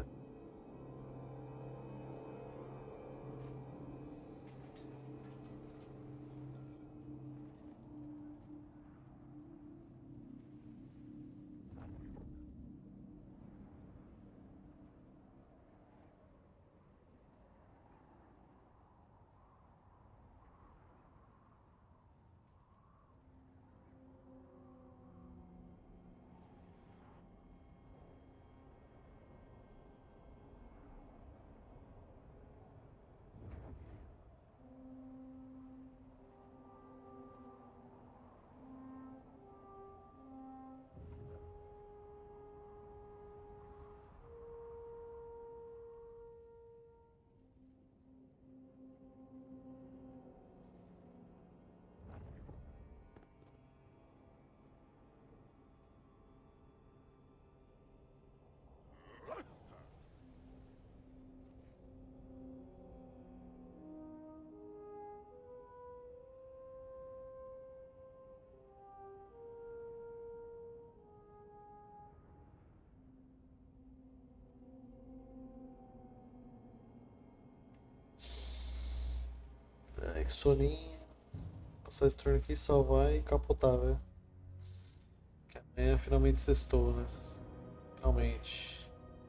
que soninho. Passar esse turno aqui, salvar e capotar, velho. Que amanhã finalmente sextou, né? Finalmente.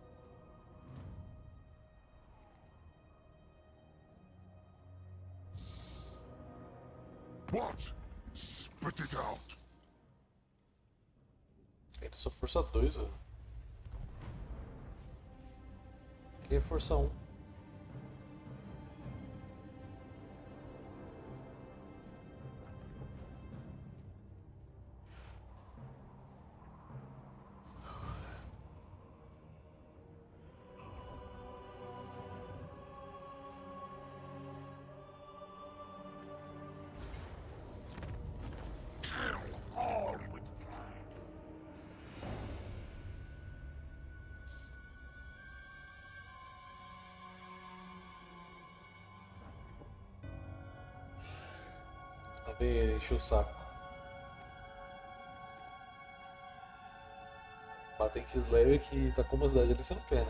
What? Spit it out. Ele só força dois, velho. Aqui é força um. All with pride. Lá vem ele, encheu o saco. Batem Kislev que tá com uma cidade ali, você não quer, né?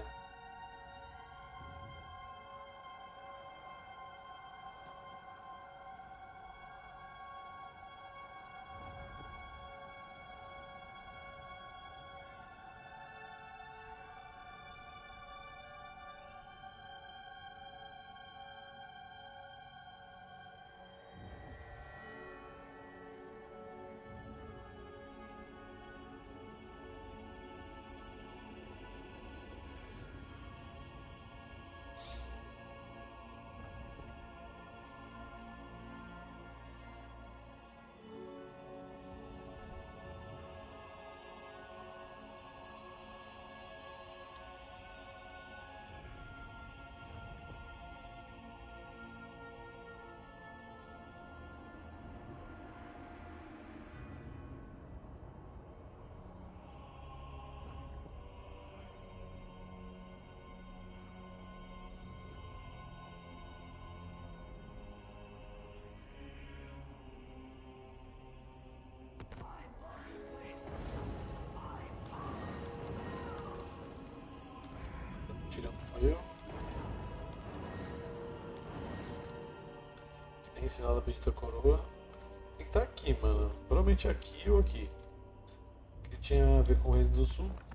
Tirando eu. Tem ensinado a pedir coroa. Tem que estar aqui, mano. Provavelmente aqui ou aqui. Que tinha a ver com o Reino do Sul.